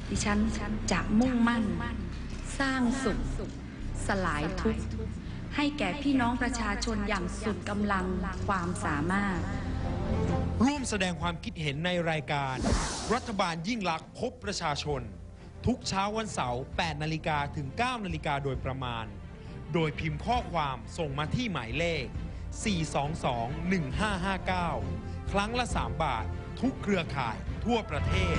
ดิฉันจะมุ่งมั่นสร้างสุขสลายทุกข์ให้แก่พี่น้องประชาชนอย่างสุดกำลังความสามารถร่วมแสดงความคิดเห็นในรายการรัฐบาลยิ่งลักษณ์พบประชาชนทุกเช้าวันเสาร์ 8 นาฬิกาถึง 9 นาฬิกาโดยประมาณโดยพิมพ์ข้อความส่งมาที่หมายเลข 422-1559 ครั้งละ 3 บาททุกเครือข่ายทั่วประเทศ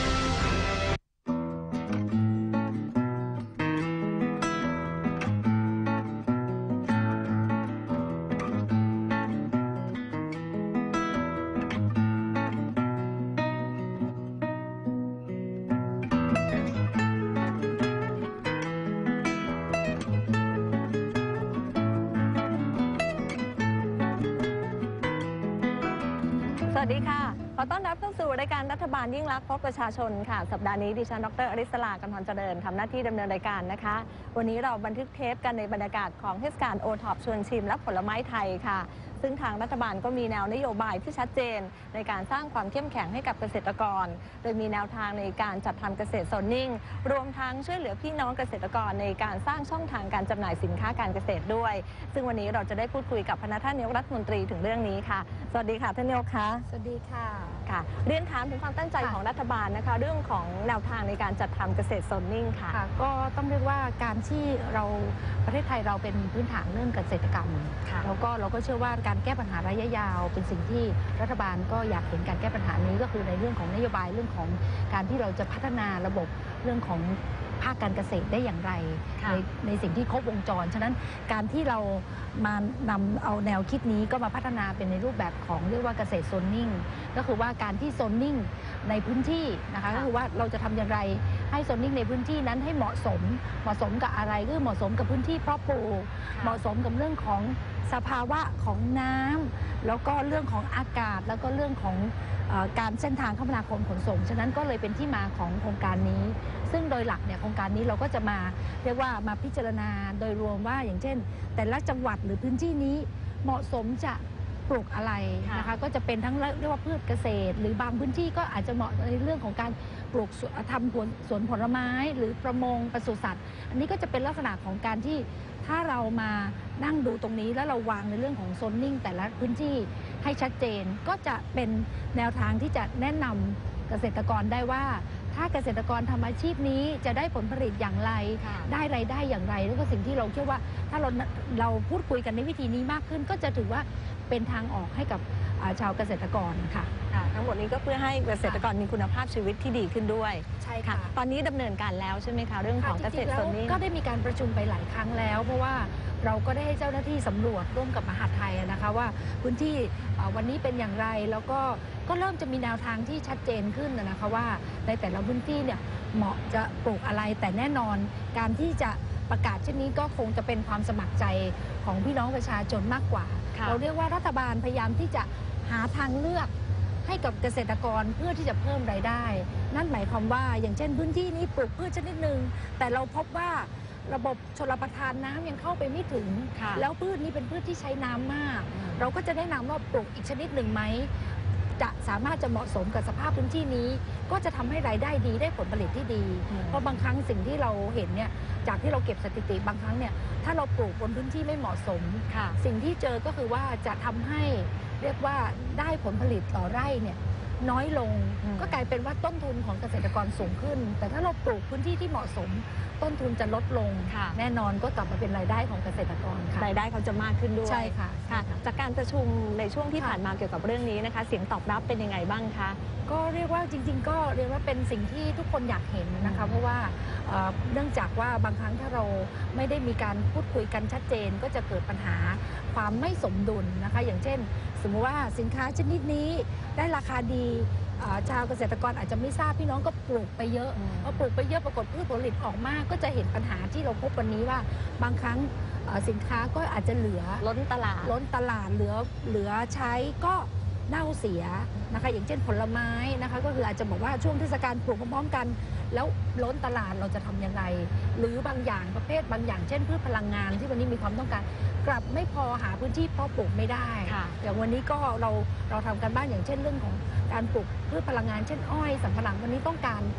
สวัสดีค่ะขอต้อนรับเข้าสู่รายการรัฐบาลยิ่งรักพบประชาชนค่ะสัปดาห์นี้ดิฉันดร.อริสลากำธรเจริญทำหน้าที่ดำเนินรายการนะคะวันนี้เราบันทึกเทปกันในบรรยากาศของเทศกาลโอท็อปชวนชิมและผลไม้ไทยค่ะซึ่งทางรัฐบาลก็มีแนวนโยบายที่ชัดเจนในการสร้างความเข้มแข็งให้กับเกษตรกรโดยมีแนวทางในการจัดทำเกษตรโซนนิ่งรวมทั้งช่วยเหลือพี่น้องเกษตรกรในการสร้างช่องทางการจำหน่ายสินค้าการเกษตรด้วยซึ่งวันนี้เราจะได้พูดคุยกับพนักท่านนายกรัฐมนตรีถึงเรื่องนี้ค่ะสวัสดีค่ะท่านนายกคะสวัสดีค่ะค่ะเรียนถามถึงความตั้งใจของรัฐบาลนะคะเรื่องของแนวทางในการจัดทำเกษตรโซนนิ่งค่ะก็ต้องเรียกว่าการที่ประเทศไทยเราเป็นพื้นฐานเรื่องเกษตรกรรมแล้วก็เราก็เชื่อว่าการแก้ปัญหาระยะยาวเป็นสิ่งที่รัฐบาลก็อยากเห็นการแก้ปัญหานี้ก็คือในเรื่องของนโยบายเรื่องของการที่เราจะพัฒนาระบบเรื่องของภาคการเกษตรได้อย่างไรในสิ่งที่ครบวงจรฉะนั้นการที่เรามานำเอาแนวคิดนี้ก็มาพัฒนาเป็นในรูปแบบของเรียกว่าเกษตรโซนนิ่งก็คือว่าการที่โซนนิ่งในพื้นที่นะคะก็คือว่าเราจะทำอย่างไรให้โซนนิ่งในพื้นที่นั้นให้เหมาะสมกับอะไรก็เหมาะสมกับพื้นที่เพาะปลูกเหมาะสมกับเรื่องของสภาวะของน้ำแล้วก็เรื่องของอากาศแล้วก็เรื่องของการเส้นทางคมนาคมขนส่งฉะนั้นก็เลยเป็นที่มาของโครงการนี้ซึ่งโดยหลักเนี่ยโครงการนี้เราก็จะมาเรียกว่ามาพิจารณาโดยรวมว่าอย่างเช่นแต่ละจังหวัดหรือพื้นที่นี้เหมาะสมจะปลูกอะไรนะคะก็จะเป็นทั้งเรียกว่าพืชเกษตรหรือบางพื้นที่ก็อาจจะเหมาะในเรื่องของการปลูกทำสวนผลไม้หรือประมงปศุสัตว์อันนี้ก็จะเป็นลักษณะของการที่ถ้าเรามานั่งดูตรงนี้แล้วเราวางในเรื่องของโซนนิ่งแต่ละพื้นที่ให้ชัดเจนก็จะเป็นแนวทางที่จะแนะนำเกษตรกรได้ว่าถ้าเกษตรกรทำอาชีพนี้จะได้ผลผลิตอย่างไรได้รายได้อย่างไรแล้วก็สิ่งที่เราเชื่อว่าถ้าเราพูดคุยกันในวิธีนี้มากขึ้นก็จะถือว่าเป็นทางออกให้กับชาวเกษตรกรค่ะทั้งหมดนี้ก็เพื่อให้เกษตรกรมีคุณภาพชีวิตที่ดีขึ้นด้วยใช่ค่ะตอนนี้ดำเนินการแล้วใช่ไหมคะเรื่องของเกษตรโซนนิ่งก็ได้มีการประชุมไปหลายครั้งแล้วเพราะว่าเราก็ได้ให้เจ้าหน้าที่สำรวจร่วมกับมหาดไทยนะคะว่าพื้นที่วันนี้เป็นอย่างไรแล้วก็เริ่มจะมีแนวทางที่ชัดเจนขึ้นนะคะว่าในแต่ละพื้นที่เนี่ยเหมาะจะปลูกอะไรแต่แน่นอนการที่จะประกาศเช่นนี้ก็คงจะเป็นความสมัครใจของพี่น้องประชาชนมากกว่าเราเรียกว่ารัฐบาลพยายามที่จะหาทางเลือกให้กับเกษตรกรเพื่อที่จะเพิ่มรายได้นั่นหมายความว่าอย่างเช่นพื้นที่นี้ปลูกพืชชนิดหนึ่งแต่เราพบว่าระบบชลประทานน้ำยังเข้าไปไม่ถึงแล้วพืชนี้เป็นพืชที่ใช้น้ำมากเราก็จะแนะนำว่าปลูกอีกชนิดหนึ่งไหมจะสามารถจะเหมาะสมกับสภาพพื้นที่นี้ก็จะทำให้รายได้ดีได้ผลผลิตที่ดีเพราะบางครั้งสิ่งที่เราเห็นเนี่ยจากที่เราเก็บสถิติบางครั้งเนี่ยถ้าเราปลูกบนพื้นที่ไม่เหมาะสมสิ่งที่เจอก็คือว่าจะทำให้เรียกว่าได้ผลผลิตต่อไร่เนี่ยน้อยลงก็กลายเป็นว่าต้นทุนของเกษตรกรสูงขึ้นแต่ถ้าเราปลูกพื้นที่ที่เหมาะสมต้นทุนจะลดลงแน่นอนก็กลับมาเป็นรายได้ของเกษตรกรรายได้เขาจะมากขึ้นด้วยใช่ค่ะจากการประชุมในช่วงที่ผ่านมาเกี่ยวกับเรื่องนี้นะคะเสียงตอบรับเป็นยังไงบ้างคะก็เรียกว่าจริงๆก็เรียกว่าเป็นสิ่งที่ทุกคนอยากเห็นนะคะเพราะว่าเนื่องจากว่าบางครั้งถ้าเราไม่ได้มีการพูดคุยกันชัดเจนก็จะเกิดปัญหาความไม่สมดุลนะคะอย่างเช่นสมมติว่าสินค้าชนิดนี้ได้ราคาดีชาวเกษตรกรอาจจะไม่ทราบพี่น้องก็ปลูกไปเยอะพอปลูกไปเยอะปรากฏพืชผลผลิตออกมากก็จะเห็นปัญหาที่เราพบวันนี้ว่าบางครั้งสินค้าก็อาจจะเหลือล้นตลาดเหลือใช้ก็เน่าเสียนะคะอย่างเช่นผลไม้นะคะก็คืออาจจะบอกว่าช่วงเทศกาลปลูกพร้อมๆกันแล้วล้นตลาดเราจะทำยังไงหรือบางอย่างประเภทบางอย่างเช่นพืชพลังงานที่วันนี้มีความต้องการกลับไม่พอหาพื้นที่เพาะปลูกไม่ได้อย่างวันนี้ก็เราทำกันบ้านอย่างเช่นเรื่องของการปลูกพืชพลังงานเช่นอ้อยสำปะหลังวันนี้ต้องการ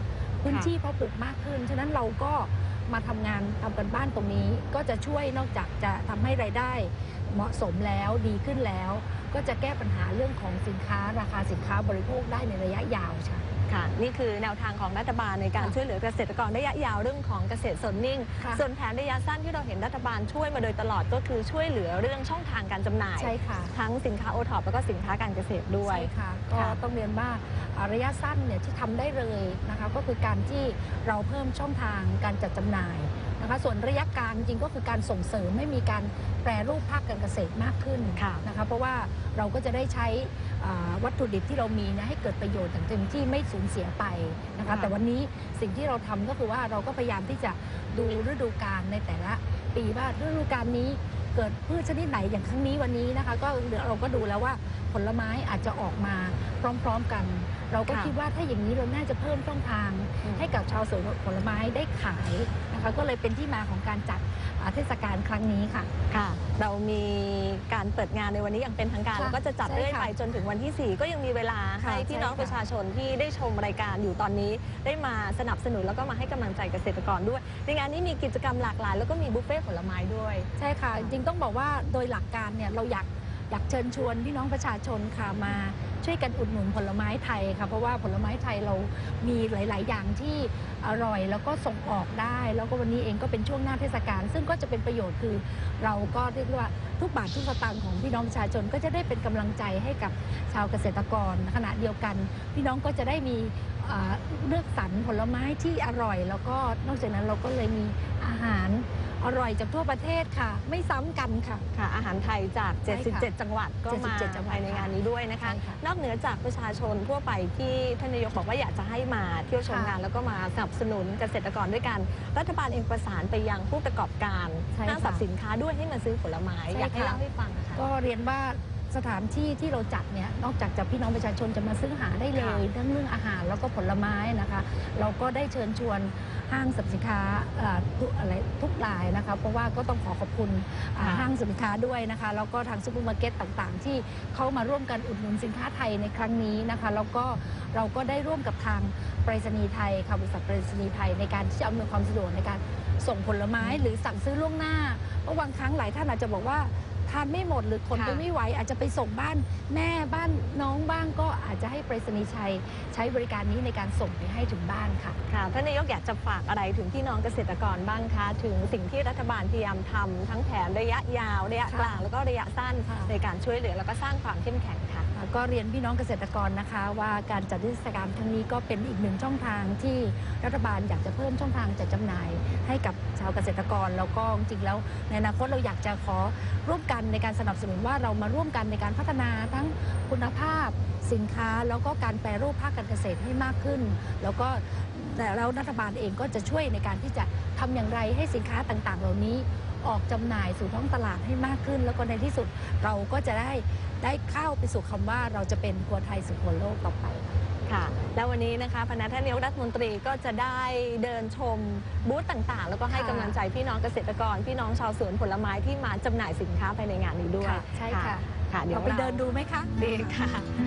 พื้นที่เพาะปลูกมากขึ้นฉะนั้นเราก็มาทำงานทำกันบ้านตรงนี้ก็จะช่วยนอกจากจะทำให้รายได้เหมาะสมแล้วดีขึ้นแล้วก็จะแก้ปัญหาเรื่องของสินค้าราคาสินค้าบริโภคได้ในระยะยาวค่ะค่ะนี่คือแนวทางของรัฐบาลในการช่วยเหลือเกษตรกรระยะยาวเรื่องของเกษตรสดนิ่งส่วนแผนระยะสั้นที่เราเห็นรัฐบาลช่วยมาโดยตลอดก็คือช่วยเหลือเรื่องช่องทางการจำหน่ายใช่ค่ะทั้งสินค้าโอท็อปแล้วก็สินค้าการเกษตรด้วยใช่ค่ะก็ต้องเรียนว่าระยะสั้นเนี่ยที่ทำได้เลยนะคะก็คือการที่เราเพิ่มช่องทางการจัดจำหน่ายนะคะส่วนระยะกลางจริงก็คือการส่งเสริมไม่มีการแปรรูปภาคการเกษตรมากขึ้นนะคะเพราะว่าเราก็จะได้ใช้วัตถุดิบที่เรามีนะให้เกิดประโยชน์อย่างเต็มที่ไม่สูญเสียไปนะคะแต่วันนี้สิ่งที่เราทำก็คือว่าเราก็พยายามที่จะดูฤดูกาลในแต่ละปีว่าฤดูกาลนี้เกิดพืชชนิดไหนอย่างครั้งนี้วันนี้นะคะก็เราก็ดูแล้วว่าผลไม้อาจจะออกมาพร้อมๆกันเราก็คิดว่าถ้าอย่างนี้เราน่าจะเพิ่มช่องทางให้กับชาวสวนผลไม้ได้ขายนะคะก็เลยเป็นที่มาของการจัดเทศกาลครั้งนี้ค่ะค่ะเรามีการเปิดงานในวันนี้อย่างเป็นทางการแล้วก็จะจัดเรื่อยไปจนถึงวันที่4ก็ยังมีเวลาให้พี่น้องประชาชนที่ได้ชมรายการอยู่ตอนนี้ได้มาสนับสนุนแล้วก็มาให้กำลังใจเกษตรกรด้วยในงานนี้มีกิจกรรมหลากหลายแล้วก็มีบุฟเฟ่ต์ผลไม้ด้วยใช่ค่ะจริงต้องบอกว่าโดยหลักการเนี่ยเราอยากเชิญชวนพี่น้องประชาชนค่ะมาช่วยกันอุดหนุนผลไม้ไทยค่ะเพราะว่าผลไม้ไทยเรามีหลายๆอย่างที่อร่อยแล้วก็ส่งออกได้แล้วก็วันนี้เองก็เป็นช่วงหน้าเทศกาลซึ่งก็จะเป็นประโยชน์คือเราก็เรียกว่าทุกบาททุกสตางค์ของพี่น้องประชาชนก็จะได้เป็นกำลังใจให้กับชาวเกษตรกรขณะเดียวกันพี่น้องก็จะได้มีเลือกสรรผลไม้ที่อร่อยแล้วก็นอกจากนั้นเราก็เลยมีอาหารอร่อยจากทั่วประเทศค่ะไม่ซ้ำกันค่ะอาหารไทยจาก77จังหวัดก็มาภายในงานนี้ด้วยนะคะนอกเหนือจากประชาชนทั่วไปที่ท่านนายกบอกว่าอยากจะให้มาเที่ยวชมงานแล้วก็มาสนับสนุนเกษตรกรด้วยกันรัฐบาลเองประสานไปยังผู้ประกอบการห้างสรรพสินค้าด้วยให้มาซื้อผลไม้อยากให้เล่าให้ฟังนะคะก็เรียนว่าสถานที่ที่เราจัดเนี่ยนอกจากจะพี่น้องประชาชนจะมาซื้อหาได้เลยทั้งเรื่องอาหารแล้วก็ผลไม้นะคะเราก็ได้เชิญชวนห้างสรรพสินค้าทุกรายนะคะเพราะว่าก็ต้องขอบคุณห้างสรรพสินค้าด้วยนะคะแล้วก็ทางซุปเปอร์มาร์เก็ตต่างๆที่เขามาร่วมกันอุดหนุนสินค้าไทยในครั้งนี้นะคะแล้วก็เราก็ได้ร่วมกับทางไปรษณีย์ไทยค่ะบริษัทไปรษณีย์ไทยในการที่จะอำนวยความสะดวกในการส่งผลไม้หรือสั่งซื้อล่วงหน้าเพราะบางครั้งหลายท่านอาจจะบอกว่าทานไม่หมดหรือคนไปไม่ไหวอาจจะไปส่งบ้านแม่บ้านน้องบ้างก็อาจจะให้ไปรษณีย์ชัยใช้บริการนี้ในการส่งไปให้ถึงบ้านค่ะท่านนายกอยากจะฝากอะไรถึงพี่น้องเกษตรกรบ้างคะถึงสิ่งที่รัฐบาลพยายามทำทั้งแผนระยะยาวระยะกลางแล้วก็ระยะสั้นในการช่วยเหลือแล้วก็สร้างความเข้มแข็งค่ะก็เรียนพี่น้องเกษตรกรนะคะว่าการจัดเทศกาลครั้งนี้ก็เป็นอีกหนึ่งช่องทางที่รัฐบาลอยากจะเพิ่มช่องทางจัดจำหน่ายให้กับชาวเกษตรกรแล้วก็จริงๆแล้วในอนาคตเราอยากจะขอร่วมกันในการสนับสนุนว่าเรามาร่วมกันในการพัฒนาทั้งคุณภาพสินค้าแล้วก็การแปรรูปภาคการเกษตรให้มากขึ้นแล้วก็แต่แล้วรัฐบาลเองก็จะช่วยในการที่จะทำอย่างไรให้สินค้าต่างๆเหล่านี้ออกจำหน่ายสู่ท้องตลาดให้มากขึ้นแล้วก็ในที่สุดเราก็จะได้เข้าไปสู่คำว่าเราจะเป็นครัวไทยสู่ครัวโลกต่อไปค่ะแล้ววันนี้นะคะพนักท่านนายกรัฐมนตรีก็จะได้เดินชมบูธต่างๆแล้วก็ให้กำลังใจพี่น้องเกษตรกรพี่น้องชาวสวนผลไม้ที่มาจำหน่ายสินค้าภายในงานนี้ด้วยใช่ค่ะเดี๋ยวไปเดินดูไหมคะดีค่ะ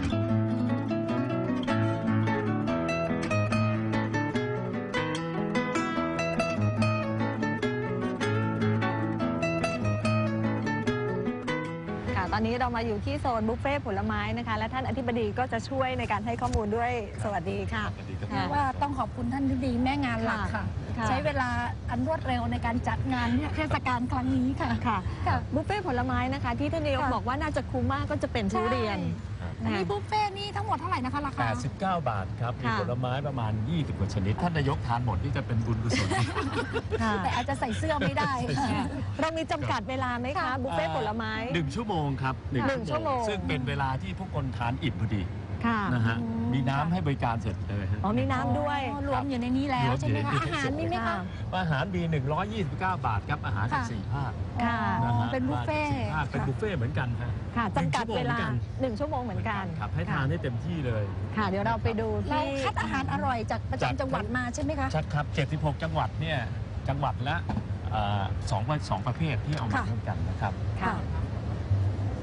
ตอนนี้เรามาอยู่ที่โซนบุฟเฟ่ผลไม้นะคะและท่านอธิบดีก็จะช่วยในการให้ข้อมูลด้วยสวัสดีค่ะว่าต้องขอบคุณท่านอธิบดีแม่งานหลักค่ะใช้เวลาอันรวดเร็วในการจัดงานเทศกาลครั้งนี้ค่ะบุฟเฟ่ผลไม้นะคะที่ท่านนายกบอกว่าน่าจะคุ้มมากก็จะเป็นทุเรียนมีบุฟเฟ่นี่ทั้งหมดเท่าไหร่นะคะราคา89 บาทครับมีผลไม้ประมาณ20 กว่าชนิดท่านนายกทานหมดที่จะเป็นบุญกุศลแต่อาจจะใส่เสื้อไม่ได้เรามีจำกัดเวลาไหมคะบุฟเฟ่ผลไม้ 1 ชั่วโมงครับ1 ชั่วโมงซึ่งเป็นเวลาที่พวกคนทานอิ่มพอดีนะฮะมีน้ำให้บริการเสร็จเลยมีน้ำด้วยรวมอยู่ในนี้แล้วใช่ไหมคะอาหารมีไหมคะอาหารมี129 บาทครับอาหาร4 ภาคเป็นบุฟเฟ่เป็นบุฟเฟ่เหมือนกันค่ะจำกัดเวลา1 ชั่วโมงเหมือนกันครับให้ทานให้เต็มที่เลยค่ะเดี๋ยวเราไปดูที่คัดอาหารอร่อยจากประจำจังหวัดมาใช่ไหมคะชัดครับ76 จังหวัดเนี่ยจังหวัดละ2 ประเภทที่เอามาร่วมกันนะครับ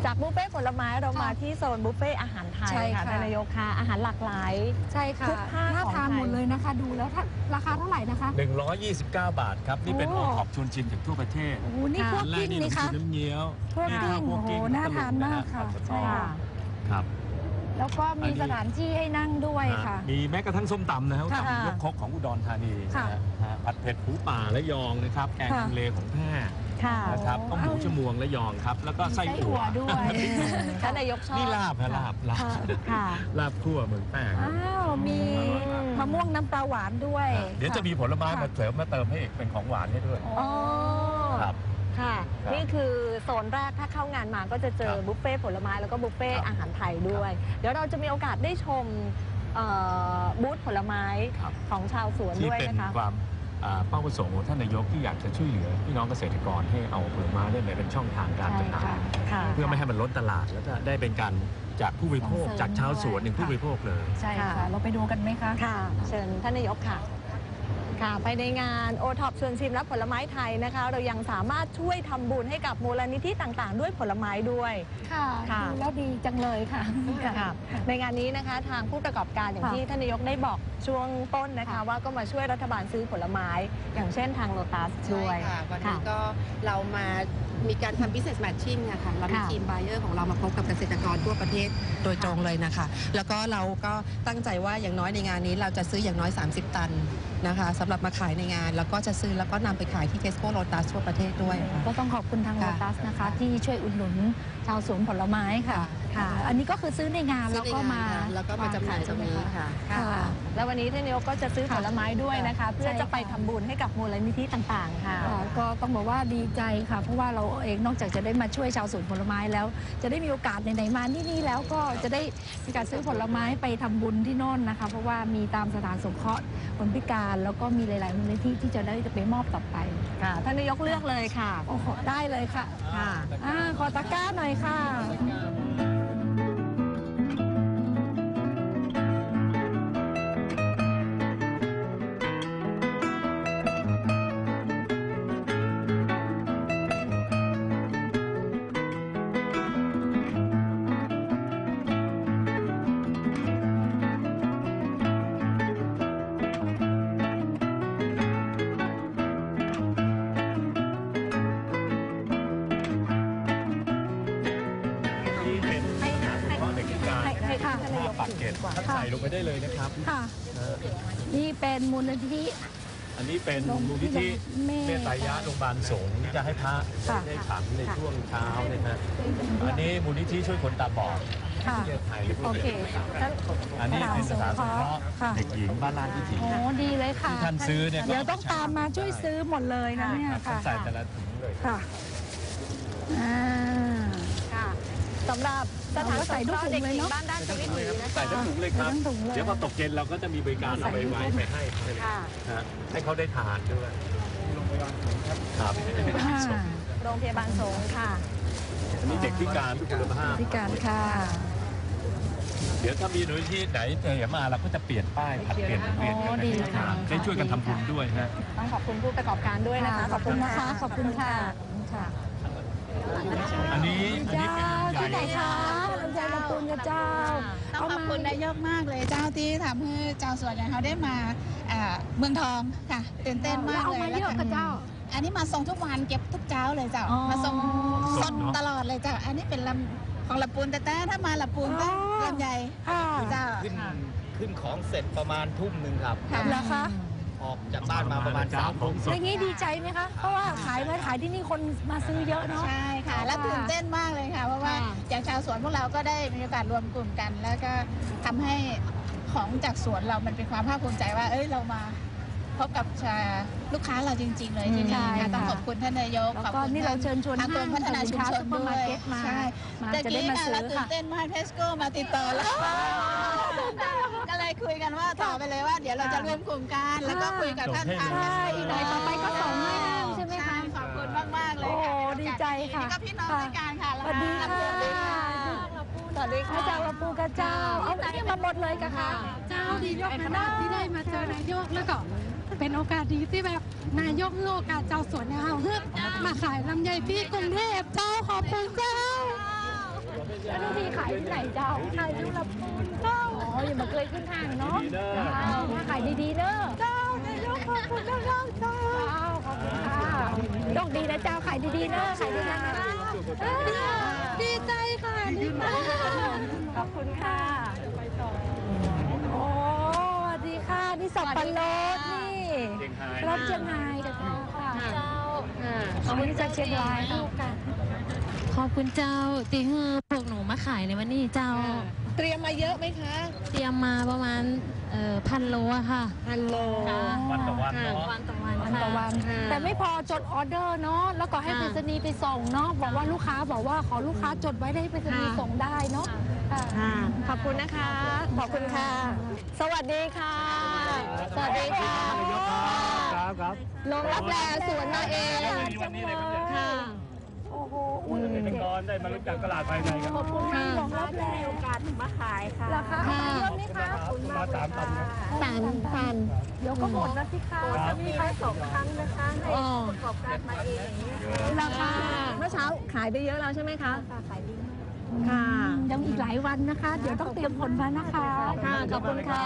จากบุฟเฟ่ต์ผลไม้เรามาที่โซนบุฟเฟ่ต์อาหารไทยใช่ค่ะค่ะท่านนายกค่ะอาหารหลากหลายใช่ค่ะทุกภาคน่าของทานไทยหมดเลยนะคะ ดูแล้วถ้าราคาเท่าไหร่นะคะ 129 บาทครับ นี่เป็นโอ้โอท็อปชวนชิมจากทั่วประเทศโอ้โหนี่พวกแรกิ้กงนี่นี่ขนคะมจีนน้ำเงี้ยวพวกนี่กิ้ข้าวงพวกกิ้งโอ้โหน่าทานมากค่ะผัดใช่สะตอค่ะครับแล้วก็อันมีนี้สถานที่ให้นั่งด้วยค่ะมีแม้กระทั่งส้มตำนะครับค่ะตำยกครกของอุดรธานีค่ะนะฮะผัดเผ็ดหมูป่าและยองนะครับ แกงค่ะทะเลของแพร่ค่ะนะครับต้มหมูชมวงและยองครับ แล้วก็ไส้มีอั่วด้วยท่านนายกชอบนี่ลาบฮะลาบค่ะลาบคั่วเมืองแพร่ครับอ้าวมีมะม่วงน้ำปลาหวานด้วยเดี๋ยวจะมีผลไม้มาเสริมมาเติมให้อีกเป็นของหวานให้ด้วยอ๋อครับค่ะครับนี่คือโซนแรกถ้าเข้างานมาก็จะเจอครับบุฟเฟ่ต์ผลไม้แล้วก็บุฟเฟ่ครัต์บอาหารไทยด้วย เดี๋ยวเราจะมีโอกาสได้ชมบูธผลไม้ครับของชาวสวนที่ด้วยเป็นนะคะความเป้าประสงค์ของท่านนายกที่อยากจะช่วยเหลือพี่น้องเกษตรกรให้เอาผลไม้ได้เป็นช่องทางการจำหน่ายค่ะเพื่อไม่ให้มันล้นตลาดแล้วก็ได้เป็นการจากผู้บริโภคส่งเสริมจากชาวสวนด้วยถึงผู้บริโภคเลยใช่ค่ะค่ะเราไปดูกันไหมคะค่ะ เชิญท่านนายกค่ะ ค่ะไปในงานโอท็อปชวนชิมและผลไม้ไทยนะคะ เรายังสามารถช่วยทำบุญให้กับมูลนิธิต่างๆ ด้วยผลไม้ด้วยค่ะค่ะดูแล้วดีจังเลยค่ะค่ะในงานนี้นะคะทางผู้ประกอบการอย่างค่ะที่ท่านนายกได้บอกช่วงต้นนะคะค่ะว่าก็มาช่วยรัฐบาลซื้อผลไม้ อย่างเช่นทางโลตัสด้วยใช่ค่ะวันนี้ก็เรามามีการทำ business matching อะค่ะเรามีค่ะทีม buyer ของเรามาพบกับเกษตรกรทั่วประเทศโดยตรงเลยนะคะ แล้วก็เราก็ตั้งใจว่าอย่างน้อยในงานนี้เราจะซื้ออย่างน้อย 30 ตันนะคะสำหรับมาขายในงาน แล้วก็จะซื้อแล้วก็นำไปขายที่ Tesco Lotus ทั่วประเทศด้วยค่ะก็ต้องขอบคุณทางโลค่ะตัสนะคะ ที่ช่วยอุดหนุนชาวสวนผลไม้ค่ะค่ะอันนี้ก็คือซื้อในงานซื้แล้อวในก็งานมาค่ะแล้วก็มาจำหน่ายตรงนี้ค่ะค่ะ แล้ววันนี้ท่านนายกก็จะซื้อผลไม้ด้วยนะคะ เพื่อจะไปทำบุญให้กับมูลนิธิต่างๆ ค่ะค่ะก็ต้องบอกว่าดีใจค่ะ เพราะว่าเราเองนอกจากจะได้มาช่วยชาวสวนผลไม้แล้ว จะได้มีโอกาสไหนๆมาที่นี่แล้วก็จะได้มีการซื้อผลไม้ไปทำบุญที่โน่นนะคะ เพราะว่ามีตามสถานสงเคราะห์คนพิการแล้วก็มีหลายๆมูลนิธิที่จะได้ไปมอบต่อไปค่ะ ท่านนายกเลือกเลยค่ะโอ้โหได้เลยค่ะค่ะขอตะกร้าหน่อยค่ะนี่เป็นอาหารเฉพาะเด็กพิการให้ท่านนายกปักเกร็ดท่านใส่ลงไปได้เลยนะครับค่ะนะฮะนี่เป็นมูลนิธิอันนี้เป็นมูลนิธิเมตเมตตายะโรงพยาบาลสงฆ์ที่จะให้พระค่ะได้ฉันในช่วงเช้าเนี่ยนะอันนี้มูลนิธิช่วยคนตาบอดค่ะที่จะถ่ายรูปโอเคท่านอันนี้เป็นสถานสงเคราะห์ค่ะเด็กหญิงบ้านลาดวิถีโอ้ดีเลยค่ะที่ท่านซื้อเนี่ยเดี๋ยวต้องตามมาช่วยซื้อหมดเลยนะเนี่ยท่าค่ะนใส่แต่ละถุงเลยค่ะอ่าค่ะสำหรับสถานสงเคราะห์เด็กหญิงบ้านด้านชีวิตหนีนะใส่คะทั้งถุงเลยครับใส่ทั้งถุงเลยเดี๋ยวพอตกเย็นเราก็จะมีบริการเอาไปไว้ไปให้ค่ะนะให้เขาได้ทานด้วยครับอ่าโรงพยาบาลสงฆ์ค่ะอันนี้เด็กพิการทุกคุณภาพพิการค่ะเดี๋ยวถ้ามีหน่วยที่ไหนเจอมาเราก็จะเปลี่ยนป้ายผัดเปลี่ยนเปลี่ยนอ๋อกันดีให้ค่ะได้ช่วยกันทำบุญด้วยฮะต้องขอบคุณผู้ประกอบการด้วยนะคะขอบคุณนะคะ ขอบคุณค่ะค่ะอันนี้เจ้าเป็นที่ไหนใหญ่คะลำไยลำปูนกับเจ้าต้องขอบคุณนายกมากเลยเจ้าที่ทำให้เจ้าสวนอย่างเขาได้มาเมืองทองค่ะตื่นเต้นมากเอาเลยมาเยอะกับเจ้าอันนี้มาส่งทุกวันเก็บทุกเจ้าเลยเจ้าอ๋อมาส่งสดตลอดเลยเจ้าอันนี้เป็นลำของละปูนแต่ถ้ามาละปูนต้องลำใหญ่ค่ะเจ้าขึ้นของเสร็จประมาณทุ่มหนึ่งครับค่ะเหรอคะออกจากบ้านมาประมาณ3 ทุ่มอย่างนี้ดีใจไหมคะ เพราะว่าขายที่นี่คนมาซื้อเยอะเนาะใช่ค่ะ แล้วตื่นเต้นมากเลยค่ะ เพราะว่าค่ะจากชาวสวนพวกเราก็ได้มีโอกาสรวมกลุ่มกัน แล้วก็ทำให้ของจากสวนเรามันเป็นความภาคภูมิใจว่าเรามาพบกับลูกค้าเราจริง ๆ เลยที่นี่ใช่ค่ะต้องค่ะขอบคุณท่านนายกแล้วขอบก็คุณนี่เราเชิญชวนทางกรมพัฒนาชุมชนซุปเปอร์ด้มาวยร์เก็ตมาใช่มาตะจะได้กี้มาซื้เราอตื่นค่ะเต้นมากเทสโก้มาติดต่อแล้วก็เลยคุยกันว่าต่อไปเลยว่าเดี๋ยวเราจะรวมกลุ่มกันแล้วก็คุยกับท่านทางใช่อีกหน่อยต่อไปก็ส่งให้ใช่ไหมคะขอบคุณมากๆเลยโอ้ค่ะดีใจค่ะนี่ก็พี่น้องด้วยกันค่ะสวัสดีค่ะสวัสดีพระค่ะเจ้าละปูกับเจ้า เอาที่มาหมดเลยกะคะเจ้าดียกนะที่ได้มาเจอนายกแล้วก็เป็นโอกาสดีที่แบบนายกให้โอกาสเจ้าสวนเนี่ยเอาเพื่อมาขายลำไยที่กรุงเทพเจ้าขอบคุณเจ้าแล้วน้องพี่ขายที่ไหนเจ้าขายที่ลำพูนเจ้าอ๋ออย่ามาเคยขึ้นห้างเนาะมาขายดีๆเนอะเจ้านายกขอบคุณนะเจ้าขอบคุณค่ะโชคดีนะเจ้าขายดีๆเนอะขายดีๆนะดีใจค่ะดีมากขอบคุณค่ะโอ้สวัสดีค่ะนี่สับปะรดนี่รับเชียงรายกับเจ้าค่ะเจ้าขอบคุณจากเชียงรายค่ะขอบคุณเจ้าตีฮือพวกหนูมาขายในวันนี้เจ้าเตรียมมาเยอะไหมคะเตรียมมาประมาณ1,000 โลอะค่ะ 1,000 โลวันต่อวันเนาะวันต่อวันวันต่อวันแต่ไม่พอจดออเดอร์เนาะแล้วก็ให้ไปรษณีย์ไปส่งเนาะบอกว่าลูกค้าบอกว่าขอลูกค้าจดไว้ได้ไปรษณีย์ส่งได้เนาะขอบคุณนะคะขอบคุณค่ะสวัสดีค่ะสวัสดีค่ะครับลงรับแลสวนมาเองวันนี้เลยครับค่ะโอ้โหเกษตรกรได้มารู้จักตลาดภายในครับขอบคุณมากลงรับแลโอกาสมาขายค่ะราคาเยอะไหมคะมา3 ตันครับ 3,000 เดี๋ยวก็หมดแล้วสิคะจะมีแค่2 ครั้งนะคะให้ประกอบการมาเองราคาเมื่อเช้าขายไปเยอะแล้วใช่ไหมคะขายดีค่ะยังอีกหลายวันนะคะ เดี๋ยวต้องเตรียมผลมานะคะค่ะขอบคุณค่ะ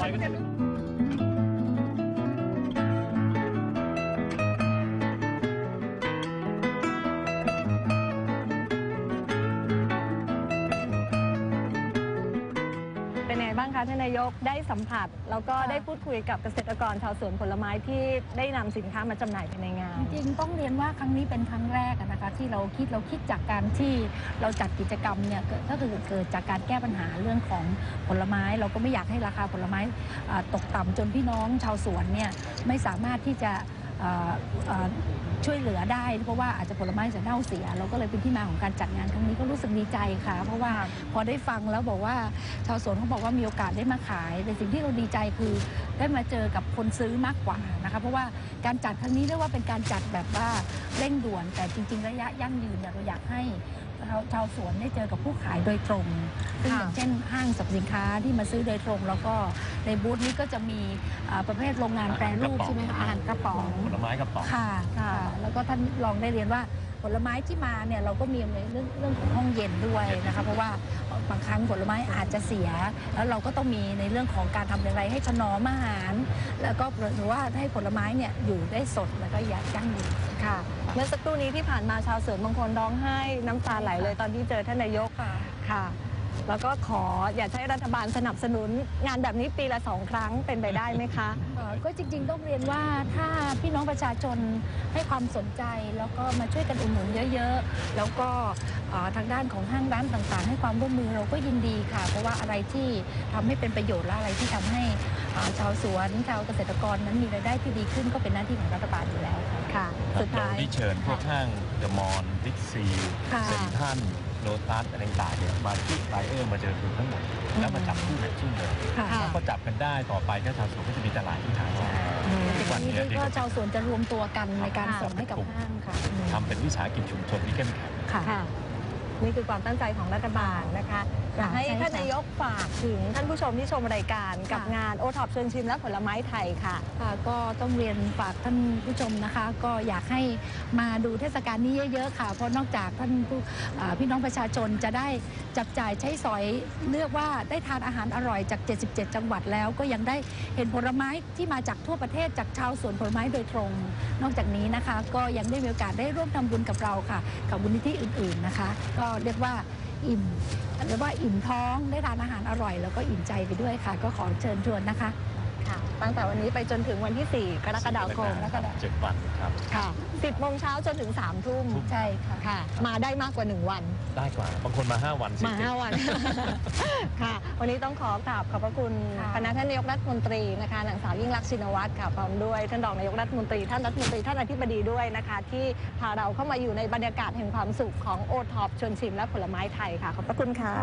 เป็นไงบ้างคะท่านนายกได้สัมผัสแล้วก็ได้พูดคุยกับเกษตรกรชาวสวนผลไม้ที่ได้นำสินค้ามาจำหน่ายภายในงานจริงๆต้องเรียนว่าครั้งนี้เป็นครั้งแรกนะคะที่เราคิดจากการที่เราจัดกิจกรรมเนี่ยก็คือเกิดจากการแก้ปัญหาเรื่องของผลไม้เราก็ไม่อยากให้ราคาผลไม้ตกต่ำจนพี่น้องชาวสวนเนี่ยไม่สามารถที่จะช่วยเหลือได้เพราะว่าอาจจะผลไม้จะเน่าเสียเราก็เลยเป็นที่มาของการจัดงานครั้งนี้ก็รู้สึกดีใจค่ะเพราะว่าพอได้ฟังแล้วบอกว่าชาวสวนเขาบอกว่ามีโอกาสได้มาขายแต่สิ่งที่เราดีใจคือได้มาเจอกับคนซื้อมากกว่านะคะเพราะว่าการจัดครั้งนี้เรียกว่าเป็นการจัดแบบว่าเร่งด่วนแต่จริงๆระยะยั่งยืนเราอยากให้ชาวสวนได้เจอกับผู้ขายโดยตรงซึ่งอย่างเช่นห้างสรรพสินค้าที่มาซื้อโดยตรงแล้วก็ในบูธนี้ก็จะมีประเภทโรงงานแปรรูปใช่ไหมคะอาหารกระป๋องผลไม้กระป๋องค่ะแล้วก็ท่านลองได้เรียนว่าผลไม้ที่มาเนี่ยเราก็มีในเรื่องของห้องเย็นด้วยนะคะเพราะว่าบางครั้งผลไม้อาจจะเสียแล้วเราก็ต้องมีในเรื่องของการทำอย่างไรให้ถนอมอาหารแล้วก็หรือว่าให้ผลไม้เนี่ยอยู่ได้สดแล้วก็ยั่งยืนค่ะเมื่อสักครู่นี้ที่ผ่านมาชาวสวนบางคนร้องไห้น้ำตาไหลเลยตอนที่เจอท่านนายกค่ะแล้วก็ขออยากให้รัฐบาลสนับสนุนงานแบบนี้ปีละ2 ครั้งเป็นไปได้ไหมคะก็จริงๆต้องเรียนว่าถ้าพี่น้องประชาชนให้ความสนใจแล้วก็มาช่วยกันอุดหนุนเยอะๆแล้วก็ทางด้านของห้างร้านต่างๆให้ความร่วมมือเราก็ยินดีค่ะเพราะว่าอะไรที่ทำให้เป็นประโยชน์และอะไรที่ทำให้ชาวสวนชาวเกษตรกรนั้นมีรายได้ที่ดีขึ้นก็เป็นหน้าที่ของรัฐบาลอยู่แล้วค่ะสุดท้ายเราเชิญพวกห้างเดอะมอลล์บิ๊กซีเซ็นทรัลโลตัสอะไรต่างๆเนี่ยมาที่ไบเออร์มาเจอคุณทั้งหมดแล้วมาจับคู่แมทชิ่งเลยถ้าเขาจับกันได้ต่อไปก็ชาวสวนก็จะมีตลาดที่ทางวันนี้ก็ชาวสวนจะรวมตัวกันในการส่งให้กับห้างค่ะทำเป็นวิสาหกิจชุมชนที่เข้มแข็งค่ะนี่คือความตั้งใจของรัฐบาลนะคะอยากให้ท่านนายกฝากถึงท่านผู้ชมที่ชมรายการกับงานโอท็อปเชิญชิมและผลไม้ไทยค่ะก็ต้องเรียนฝากท่านผู้ชมนะคะก็อยากให้มาดูเทศกาลนี้เยอะๆค่ะเพราะนอกจากท่านพี่น้องประชาชนจะได้จับจ่ายใช้สอยเลือกว่าได้ทานอาหารอร่อยจาก77จังหวัดแล้วก็ยังได้เห็นผลไม้ที่มาจากทั่วประเทศจากชาวสวนผลไม้โดยตรงนอกจากนี้นะคะก็ยังได้มีโอกาสได้ร่วมทำบุญกับเราค่ะกับมูลนิธิอื่นๆนะคะก็เรียกว่าอิ่มท้องได้ทานอาหารอร่อยแล้วก็อิ่มใจไปด้วยค่ะก็ขอเชิญชวนนะคะตั้งแต่วันนี้ไปจนถึงวันที่4 กรกฎาคม 7 วันครับค่ะ10 โมงเช้าจนถึง3 ทุ่มใช่ค่ะมาได้มากกว่า1 วันได้กว่าบางคนมา5 วันมา5 วันค่ะวันนี้ต้องขอกราบขอบพระคุณคณะท่านนายกรัฐมนตรีนะคะนางสาวยิ่งลักษณ์ชินวัตรค่ะพร้อมด้วยท่านรองนายกรัฐมนตรีท่านรัฐมนตรีท่านอธิบดีด้วยนะคะที่พาเราเข้ามาอยู่ในบรรยากาศแห่งความสุขของโอท็อปชวนชิมและผลไม้ไทยค่ะขอบพระคุณค่ะ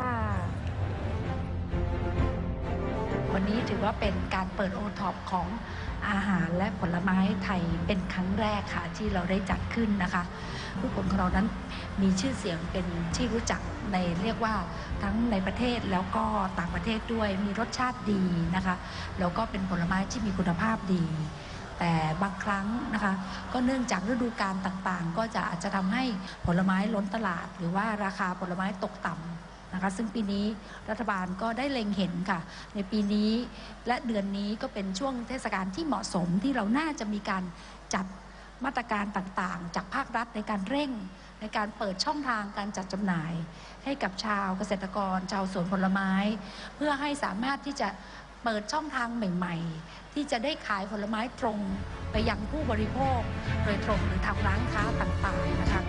วันนี้ถือว่าเป็นการเปิดโอท็อปของอาหารและผลไม้ไทยเป็นครั้งแรกค่ะที่เราได้จัดขึ้นนะคะผู้คนของเรานั้นมีชื่อเสียงเป็นที่รู้จักในเรียกว่าทั้งในประเทศแล้วก็ต่างประเทศด้วยมีรสชาติดีนะคะแล้วก็เป็นผลไม้ที่มีคุณภาพดีแต่บางครั้งนะคะก็เนื่องจากฤดูกาลต่างๆก็อาจจะทำให้ผลไม้ล้นตลาดหรือว่าราคาผลไม้ตกต่ำนะคะซึ่งปีนี้รัฐบาลก็ได้เล็งเห็นค่ะในปีนี้และเดือนนี้ก็เป็นช่วงเทศกาลที่เหมาะสมที่เราน่าจะมีการจัดมาตรการต่างๆจากภาครัฐในการเร่งในการเปิดช่องทางการจัดจำหน่ายให้กับชาวเกษตรกรชาวสวนผลไม้เพื่อให้สามารถที่จะเปิดช่องทางใหม่ๆที่จะได้ขายผลไม้ตรงไปยังผู้บริโภคโดยตรงหรือทางร้านค้าต่างๆนะคะ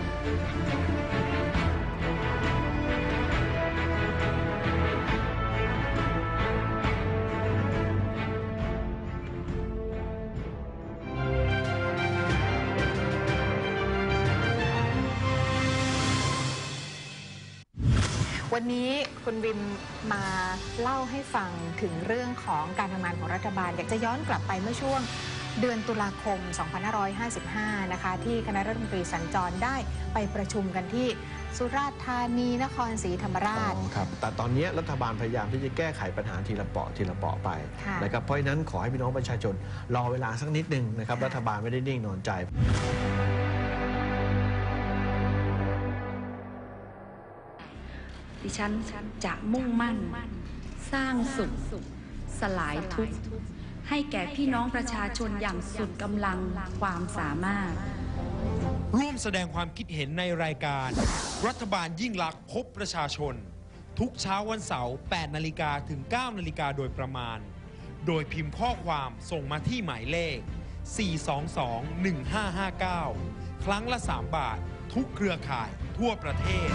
วันนี้คุณวิมมาเล่าให้ฟังถึงเรื่องของการทำงานของรัฐบาลอยากจะย้อนกลับไปเมื่อช่วงเดือนตุลาคม 2555 นะคะที่คณะรัฐมนตรีสัญจรได้ไปประชุมกันที่สุราษฎร์ธานีนครศรีธรรมราชครับแต่ตอนนี้รัฐบาลพยายามที่จะแก้ไขปัญหาทีละเปาะทีละเปาะไปนะครับเพราะฉะนั้นขอให้พี่น้องประชาชนรอเวลาสักนิดนึงนะครับรัฐบาลไม่ได้นิ่งนอนใจดิฉันจะมุ่งมั่นสร้างสุขสลายทุกข์ให้แก่พี่น้องประชาชนอย่างสุดกำลังความสามารถร่วมแสดงความคิดเห็นในรายการรัฐบาลยิ่งลักษณ์พบประชาชนทุกเช้าวันเสาร์ 8 นาฬิกาถึง 9 นาฬิกาโดยประมาณโดยพิมพ์ข้อความส่งมาที่หมายเลข 422-1559 ครั้งละ 3 บาททุกเครือข่ายทั่วประเทศ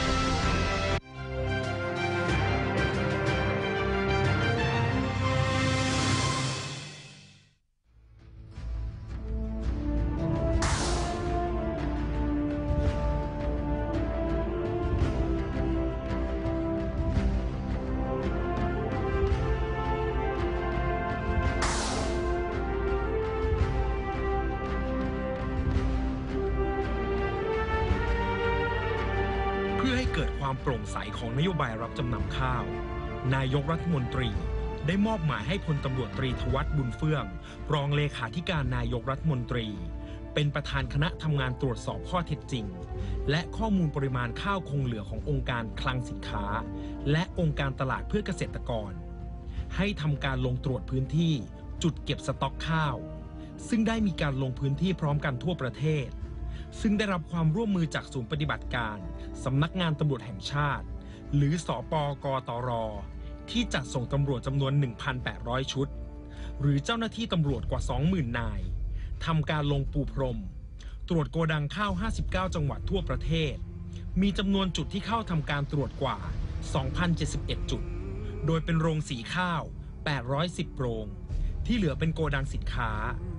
เพื่อให้เกิดความโปร่งใสของนโยบายรับจำนำข้าวนายกรัฐมนตรีได้มอบหมายให้พลตำรวจตรีธวัช บุญเฟื่องรองเลขาธิการนายกรัฐมนตรีเป็นประธานคณะทำงานตรวจสอบข้อเท็จจริงและข้อมูลปริมาณข้าวคงเหลือขององค์การคลังสินค้าและองค์การตลาดเพื่อเกษตรกรให้ทำการลงตรวจพื้นที่จุดเก็บสต็อกข้าวซึ่งได้มีการลงพื้นที่พร้อมกันทั่วประเทศซึ่งได้รับความร่วมมือจากศูนย์ปฏิบัติการสำนักงานตำรวจแห่งชาติหรือสปกตรที่จัดส่งตำรวจจำนวน 1,800 ชุดหรือเจ้าหน้าที่ตำรวจกว่า 20,000 นายทำการลงปูพรมตรวจโกดังข้าว 59 จังหวัดทั่วประเทศมีจำนวนจุดที่เข้าทำการตรวจกว่า 2,071 จุดโดยเป็นโรงสีข้าว 810 โรงที่เหลือเป็นโกดังสินค้า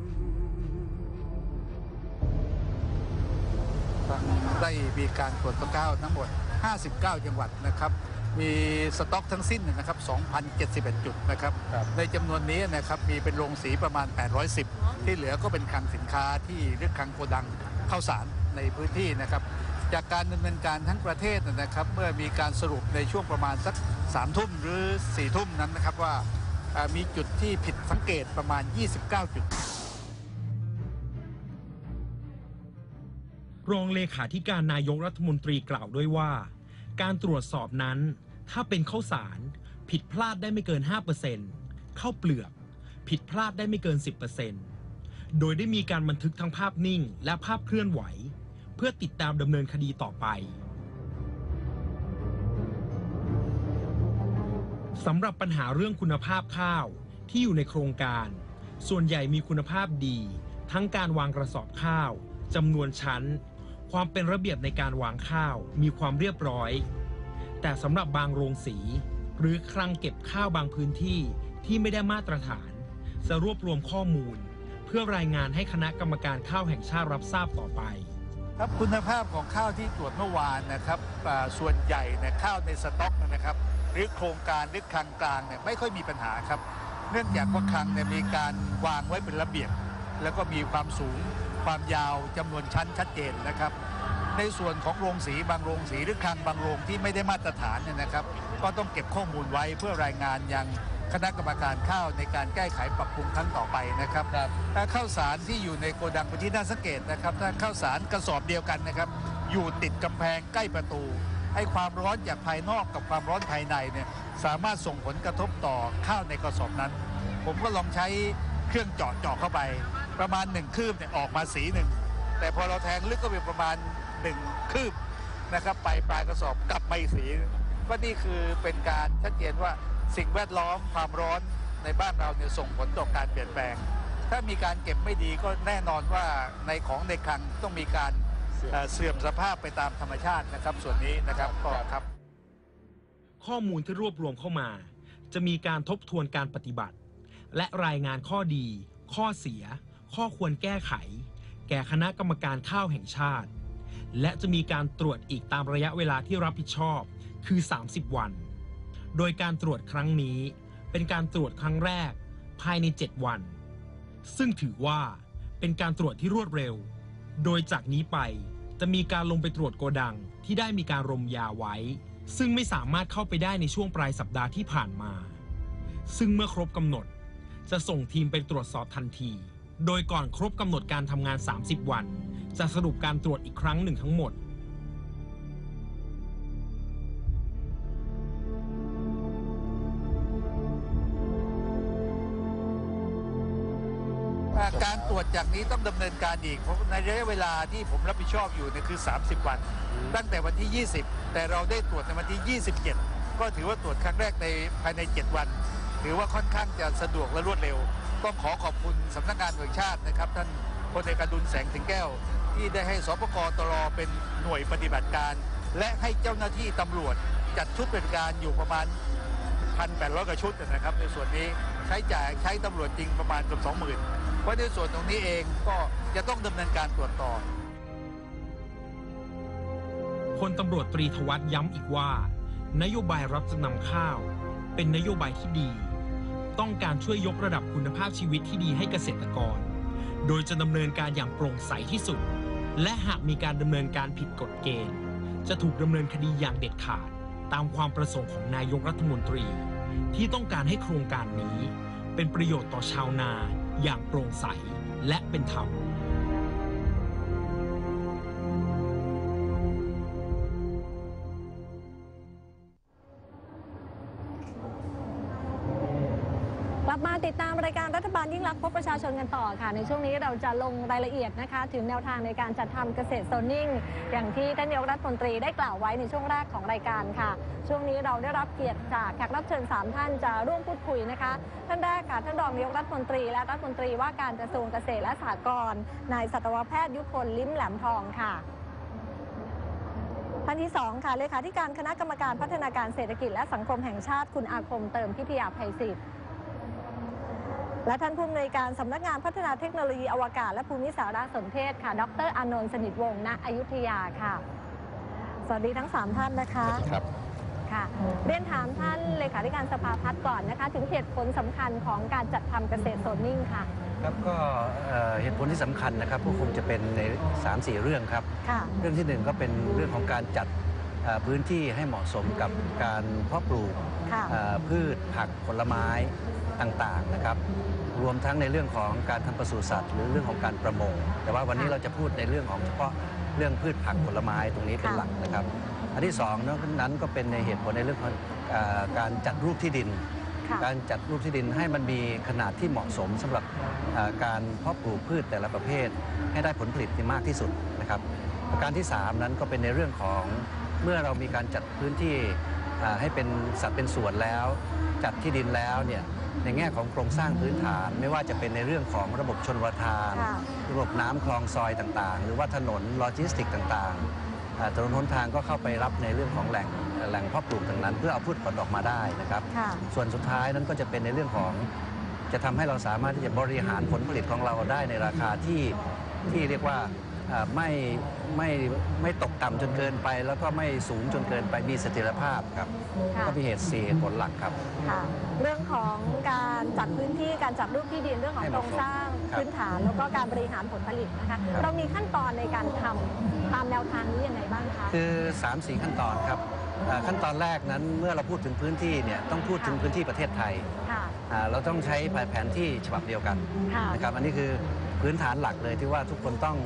ได้มีการตรวจข้าวทั้งหมด 59 จังหวัดนะครับมีสต็อกทั้งสิ้นนะครับ 2,071 จุดนะครับในจำนวนนี้นะครับมีเป็นโรงสีประมาณ 810 ที่เหลือก็เป็นคลังสินค้าที่เรียกคลังโกดังข้าวสารในพื้นที่นะครับจากการดำเนินการทั้งประเทศนะครับเมื่อมีการสรุปในช่วงประมาณสัก 3 ทุ่มหรือ 4 ทุ่มนั้นนะครับว่ามีจุดที่ผิดสังเกตประมาณ 29 จุดรองเลขาธิการนายกรัฐมนตรีกล่าวด้วยว่าการตรวจสอบนั้นถ้าเป็นข้าวสารผิดพลาดได้ไม่เกิน 5% ข้าวเปลือกผิดพลาดได้ไม่เกิน 10% โดยได้มีการบันทึกทั้งภาพนิ่งและภาพเคลื่อนไหวเพื่อติดตามดำเนินคดีต่อไปสำหรับปัญหาเรื่องคุณภาพข้าวที่อยู่ในโครงการส่วนใหญ่มีคุณภาพดีทั้งการวางกระสอบข้าวจำนวนชั้นความเป็นระเบียบในการวางข้าวมีความเรียบร้อยแต่สำหรับบางโรงสีหรือคลังเก็บข้าวบางพื้นที่ที่ไม่ได้มาตรฐานจะรวบรวมข้อมูลเพื่อรายงานให้คณะกรรมการข้าวแห่งชาติรับทราบต่อไปครับคุณภาพของข้าวที่ตรวจเมื่อวานนะครับส่วนใหญ่ข้าวในสต็อกนะครับหรือโครงการหรือคลังกลางไม่ค่อยมีปัญหาครับเนื่องจากว่าคลังมีการวางไว้เป็นระเบียบแล้วก็มีความสูงความยาวจำนวนชั้นชัดเจนนะครับในส่วนของโรงสีบางโรงสีหรือคลังบางโรงที่ไม่ได้มาตรฐานนะครับก็ต้องเก็บข้อมูลไว้เพื่อรายงานยังคณะกรรมการข้าวในการแก้ไขปรับปรุงครั้งต่อไปนะครับถ้าข้าวสารที่อยู่ในโกดังเป็นที่น่าสังเกตนะครับถ้าข้าวสารกระสอบเดียวกันนะครับอยู่ติดกำแพงใกล้ประตูไอ้ความร้อนจากภายนอกกับความร้อนภายในเนี่ยสามารถส่งผลกระทบต่อข้าวในกระสอบนั้นผมก็ลองใช้เครื่องเจาะเข้าไปประมาณ1 คืบเนี่ยออกมาสีหนึ่งแต่พอเราแทงลึกก็เป็นประมาณ1 คืบนะครับปลายกระสอบกลับมาอีกสีก็นี่คือเป็นการชัดเจนว่าสิ่งแวดล้อมความร้อนในบ้านเราเนี่ยส่งผลต่อการเปลี่ยนแปลงถ้ามีการเก็บไม่ดีก็แน่นอนว่าในของในคลังต้องมีการเสื่อมสภาพไปตามธรรมชาตินะครับส่วนนี้นะครับก็ครับข้อมูลที่รวบรวมเข้ามาจะมีการทบทวนการปฏิบัติและรายงานข้อดีข้อเสียข้อควรแก้ไขแก่คณะกรรมการข้าวแห่งชาติและจะมีการตรวจอีกตามระยะเวลาที่รับผิดชอบคือ30 วันโดยการตรวจครั้งนี้เป็นการตรวจครั้งแรกภายใน7 วันซึ่งถือว่าเป็นการตรวจที่รวดเร็วโดยจากนี้ไปจะมีการลงไปตรวจโกดังที่ได้มีการรมยาไว้ซึ่งไม่สามารถเข้าไปได้ในช่วงปลายสัปดาห์ที่ผ่านมาซึ่งเมื่อครบกำหนดจะส่งทีมไปตรวจสอบทันทีโดยก่อนครบกำหนดการทำงาน30 วันจะสรุปการตรวจอีกครั้งหนึ่งทั้งหมดการตรวจจากนี้ต้องดำเนินการอีกเพราะในระยะเวลาที่ผมรับผิดชอบอยู่เนี่ยคือ30 วันตั้งแต่วันที่20แต่เราได้ตรวจในวันที่27ก็ถือว่าตรวจครั้งแรกในภายใน7 วันถือว่าค่อนข้างจะสะดวกและรวดเร็วต้องขอขอบคุณสำนักงานตำรวจแห่งชาตินะครับท่านพลเอกอดุลแสงสิงแก้วที่ได้ให้สปกตรเป็นหน่วยปฏิบัติการและให้เจ้าหน้าที่ตำรวจจัดชุดปฏิบัติการอยู่ประมาณ 1,800 กว่าชุดนะครับในส่วนนี้ใช้ตำรวจจริงประมาณเกือบ 20,000เพราะในส่วนตรงนี้เองก็จะต้องดำเนินการตรวจต่อพลตำรวจตรีธวัชย้ำอีกว่านโยบายรับจำนำข้าวเป็นนโยบายที่ดีต้องการช่วยยกระดับคุณภาพชีวิตที่ดีให้เกษตรกรโดยจะดำเนินการอย่างโปร่งใสที่สุดและหากมีการดำเนินการผิดกฎเกณฑ์จะถูกดำเนินคดีอย่างเด็ดขาดตามความประสงค์ของนายกรัฐมนตรีที่ต้องการให้โครงการนี้เป็นประโยชน์ต่อชาวนาอย่างโปร่งใสและเป็นธรรมกลับมาติดตามรายการรัฐบาลยิ่งรักพบประชาชนกันต่อค่ะในช่วงนี้เราจะลงรายละเอียดนะคะถึงแนวทางในการจัดทำเกษตรโซนนิ่งอย่างที่ท่านนายกรัฐมนตรีได้กล่าวไว้ในช่วงแรกของรายการค่ะช่วงนี้เราได้รับเกียรติจากแขกรับเชิญ3ท่านจะร่วมพูดคุยนะคะท่านแรกค่ะท่านรองนายกรัฐมนตรีและรัฐมนตรีว่าการกระทรวงเกษตรและสหกรณ์นายสัตวแพทย์ยุพลลิ้มแหลมทองค่ะท่านที่2ค่ะเลขาธิการคณะกรรมการพัฒนาการเศรษฐกิจและสังคมแห่งชาติคุณอาคมเติมพิทยาภัยศิษฐ์และท่านผู้อำนวยการสำนักงานพัฒนาเทคโนโลยีอวกาศและภูมิสารสนเทศค่ะดร.อานนท์สนิทวงศ์ณอยุธยาค่ะสวัสดีทั้ง3ท่านนะคะครับค่ะเรียนถามท่านเลขาธิการสภาพัฒน์ก่อนนะคะถึงเหตุผลสำคัญของการจัดทำเกษตรโซนนิ่งค่ะครับก็เหตุผลที่สำคัญนะครับก็คงจะเป็นใน 3-4 เรื่องครับเรื่องที่1ก็เป็นเรื่องของการจัดพื้นที่ให้เหมาะสมกับการเพาะปลูกพืชผักผลไม้ต่างๆนะครับรวมทั้งในเรื่องของการทำปศุสัตว์หรือเรื่องของการประมงแต่ว่าวันนี้เราจะพูดในเรื่องของเฉพาะเรื่องพืชผักผลไม้ตรงนี้เป็นหลักนะครับอันที่2นั้นก็เป็นในเหตุผลในเรื่องของการจัดรูปที่ดินการจัดรูปที่ดินให้มันมีขนาดที่เหมาะสมสำหรับการเพาะปลูกพืชแต่ละประเภทให้ได้ผลผลิตที่มากที่สุดนะครับประการที่3นั้นก็เป็นในเรื่องของเมื่อเรามีการจัดพื้นที่ให้เป็นสัดเป็นส่วนแล้วจัดที่ดินแล้วเนี่ยในแง่ของโครงสร้างพื้นฐานไม่ว่าจะเป็นในเรื่องของระบบชลประทานระบบน้ำคลองซอยต่างๆหรือว่าถนนโลจิสติกต่างๆถนนหนทางก็เข้าไปรับในเรื่องของแหล่งเพาะปลูกต่างนั้นเพื่อเอาพืชผลออกมาได้นะครับส่วนสุดท้ายนั้นก็จะเป็นในเรื่องของจะทำให้เราสามารถที่จะบริหารผลผลิตของเราได้ในราคาที่เรียกว่าไม่ตกต่ำจนเกินไปแล้วก็ไม่สูงจนเกินไปมีเสถียรภาพครับก็มีเหตุ4เหตุผลหลักครับเรื่องของการจัดพื้นที่การจัดรูปที่ดินเรื่องของโครงสร้างพื้นฐานแล้วก็การบริหารผลผลิตนะคะเรามีขั้นตอนในการทำตามแนวทางนี้ยังไงบ้างคะคือ 3-4 ขั้นตอนครับขั้นตอนแรกนั้นเมื่อเราพูดถึงพื้นที่เนี่ยต้องพูดถึงพื้นที่ประเทศไทยเราต้องใช้แผนที่ฉบับเดียวกันนะครับอันนี้คือพื้นฐานหลักเลยที่ว่าทุกคนต้อง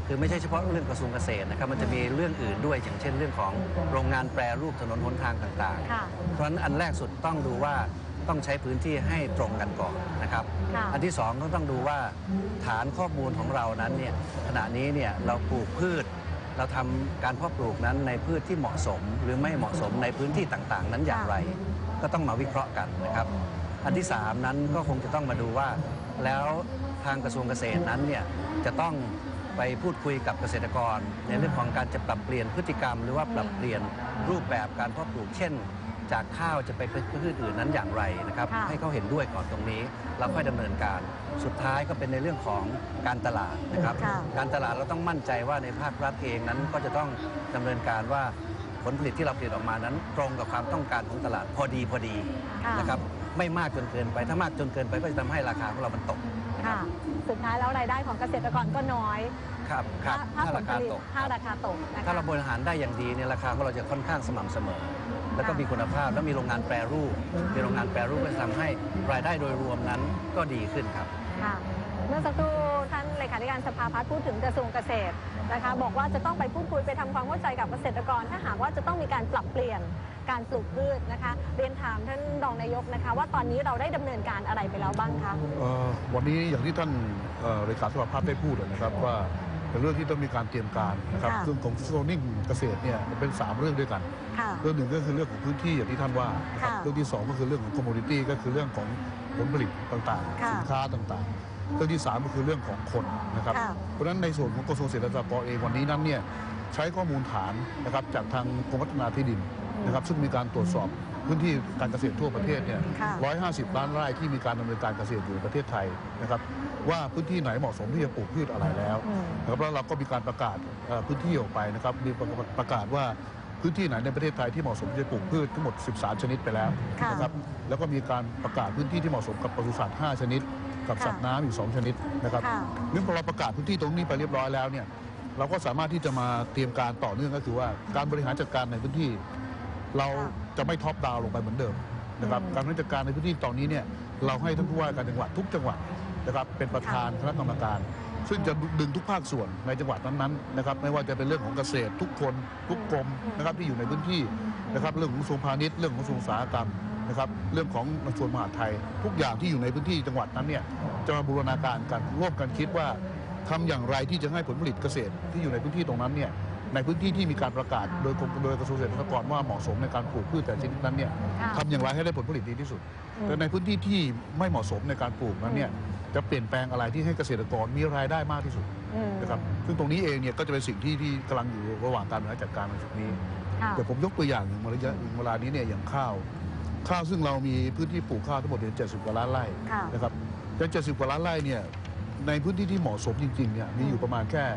คือไม่ใช่เฉพาะเรื่องกระทรวงเกษตรนะครับมันจะมีเรื่องอื่นด้วยอย่างเช่นเรื่องของโรงงานแปรรูปถนนหนทางต่างๆเพราะฉะนั้นอันแรกสุดต้องดูว่าต้องใช้พื้นที่ให้ตรงกันก่อนนะครับอันที่สองก็ต้องดูว่าฐานข้อมูลของเรานั้นเนี่ยขณะนี้เนี่ยเราปลูกพืชเราทำการเพาะปลูกนั้นในพืชที่เหมาะสมหรือไม่เหมาะสมในพื้นที่ต่างๆนั้นอย่างไรก็ต้องมาวิเคราะห์กันนะครับอันที่3นั้นก็คงจะต้องมาดูว่าแล้วทางกระทรวงเกษตรนั้นเนี่ยจะต้องไปพูดคุยกับเกษตรกรในเรื่องของการจะปรับเปลี่ยนพฤติกรรมหรือว่าปรับเปลี่ยนรูปแบบการเพาะปลูกเช่นจากข้าวจะไปเป็นพืชอื่นนั้นอย่างไรนะครับให้เขาเห็นด้วยก่อนตรงนี้เราค่อยดำเนินการสุดท้ายก็เป็นในเรื่องของการตลาดนะครับการตลาดเราต้องมั่นใจว่าในภาครัฐเองนั้นก็จะต้องดำเนินการว่าผลผลิตที่เราผลิตออกมานั้นตรงกับความต้องการของตลาดพอดีนะครับไม่มากจนเกินไปถ้ามากจนเกินไปก็จะทำให้ราคาของเรามันตกสุดท้ายแล้วรายได้ของเกษตรกรก็น้อยครับถ้าราคาตกถ้าเราบริหารได้อย่างดีเนี่ยราคาของเราจะค่อนข้างสม่ำเสมอแล้วก็มีคุณภาพแล้วมีโรงงานแปรรูปก็จะทำให้รายได้โดยรวมนั้นก็ดีขึ้นครับเมื่อสักครู่ท่านเลขาธิการสภาพัฒน์พูดถึงกระทรวงเกษตรนะคะบอกว่าจะต้องไปพูดคุยไปทำความเข้าใจกับเกษตรกรถ้าหากว่าจะต้องมีการปรับเปลี่ยนการปลูกพืชนะคะเรียนถามท่านรองนายกนะคะว่าตอนนี้เราได้ดำเนินการอะไรไปแล้วบ้างคะวันนี้อย่างที่ท่านเลขาสภาพัฒน์ได้พูดนะครับว่าเป็นเรื่องที่ต้องมีการเตรียมการนะครับเรื่องของโซนนิ่งเกษตรเนี่ยเป็น3เรื่องด้วยกันเรื่องหนึ่งก็คือเรื่องของพื้นที่อย่างที่ท่านว่าเรื่องที่2ก็คือเรื่องของคอมมูนิตี้ก็คือเรื่องของผลผลิตต่างๆสินค้าต่างๆเรื่องที่3ก็คือเรื่องของคนนะครับเพราะฉะนั้นในส่วนของกระทรวงเกษตรและสหกรณ์เองวันนี้นั้นเนี่ยใช้ข้อมูลฐานนะครับจากทางกรมพัฒนาที่ดินนะครับซึ่งมีการตรวจสอบพื้นที่การเกษตรทั่วประเทศเนี่ย150 ล้านไร่ที่มีการดำเนินการเกษตรอยู่ในประเทศไทยนะครับว่าพื้นที่ไหนเหมาะสมที่จะปลูกพืชอะไรแล้วนะครับแล้วเราก็มีการประกาศพื้นที่ออกไปนะครับมีประกาศว่าพื้นที่ไหนในประเทศไทยที่เหมาะสมที่จะปลูกพืชทั้งหมด13ชนิดไปแล้วนะครับแล้วก็มีการประกาศพื้นที่ที่เหมาะสมกับปศุสัตว์5ชนิดกับสัตว์น้ำอีก2ชนิดนะครับเมื่อเราประกาศพื้นที่ตรงนี้ไปเรียบร้อยแล้วเนี่ยเราก็สามารถที่จะมาเตรียมการต่อเนื่องก็คือว่าการบริหารจัดการในพื้นที่เราจะไม่ท็อปดาวน์ลงไปเหมือนเดิมนะครับการบริหารจัดการในพื้นที่ตอนนี้เนี่ยเราให้ท่านผู้ว่าการจังหวัดทุกจังหวัดนะครับเป็นประธานคณะกรรมการซึ่งจะดึงทุกภาคส่วนในจังหวัดนั้นๆนะครับไม่ว่าจะเป็นเรื่องของเกษตรทุกคนทุกกรมนะครับที่อยู่ในพื้นที่นะครับเรื่องของกระทรวงพาณิชย์เรื่องของกระทรวงอุตสาหกรรมนะครับเรื่องของกระทรวงมหาดไทยทุกอย่างที่อยู่ในพื้นที่จังหวัดนั้นเนี่ยจะมาบูรณาการกันร่วมกันคิดว่าทำอย่างไรที่จะให้ผลผลิตเกษตรที่อยู่ในพื้นที่ตรงนั้นเนี่ยในพื้นที่ที่มีการประกาศโดยกระทรวงเกษตรและสหกรณ์ว่าเหมาะสมในการปลูกพืชแต่ชนิดนั้นเนี่ยทำอย่างไรให้ได้ผลผลิตดีที่สุดแต่ในพื้นที่ที่ไม่เหมาะสมในการปลูกนั้นเนี่ยจะเปลี่ยนแปลงอะไรที่ให้เกษตรกรมีรายได้มากที่สุดนะครับซึ่งตรงนี้เองเนี่ยก็จะเป็นสิ่งที่กำลังอยู่ระหว่างการบริหารจัดการในจุดนี้แต่ผมยกตัวอย่างอย่างเวลานี้เนี่ยอย่างข้าวซึ่งเรามีพื้นที่ปลูกข้าวทั้งหมด70 กว่าล้านไร่นะครับใน70 กว่าล้านไร่เนี่ยในพื้นที่ที่เหมาะสมจริงๆเนี่ยมีอยู่ประมาณแค่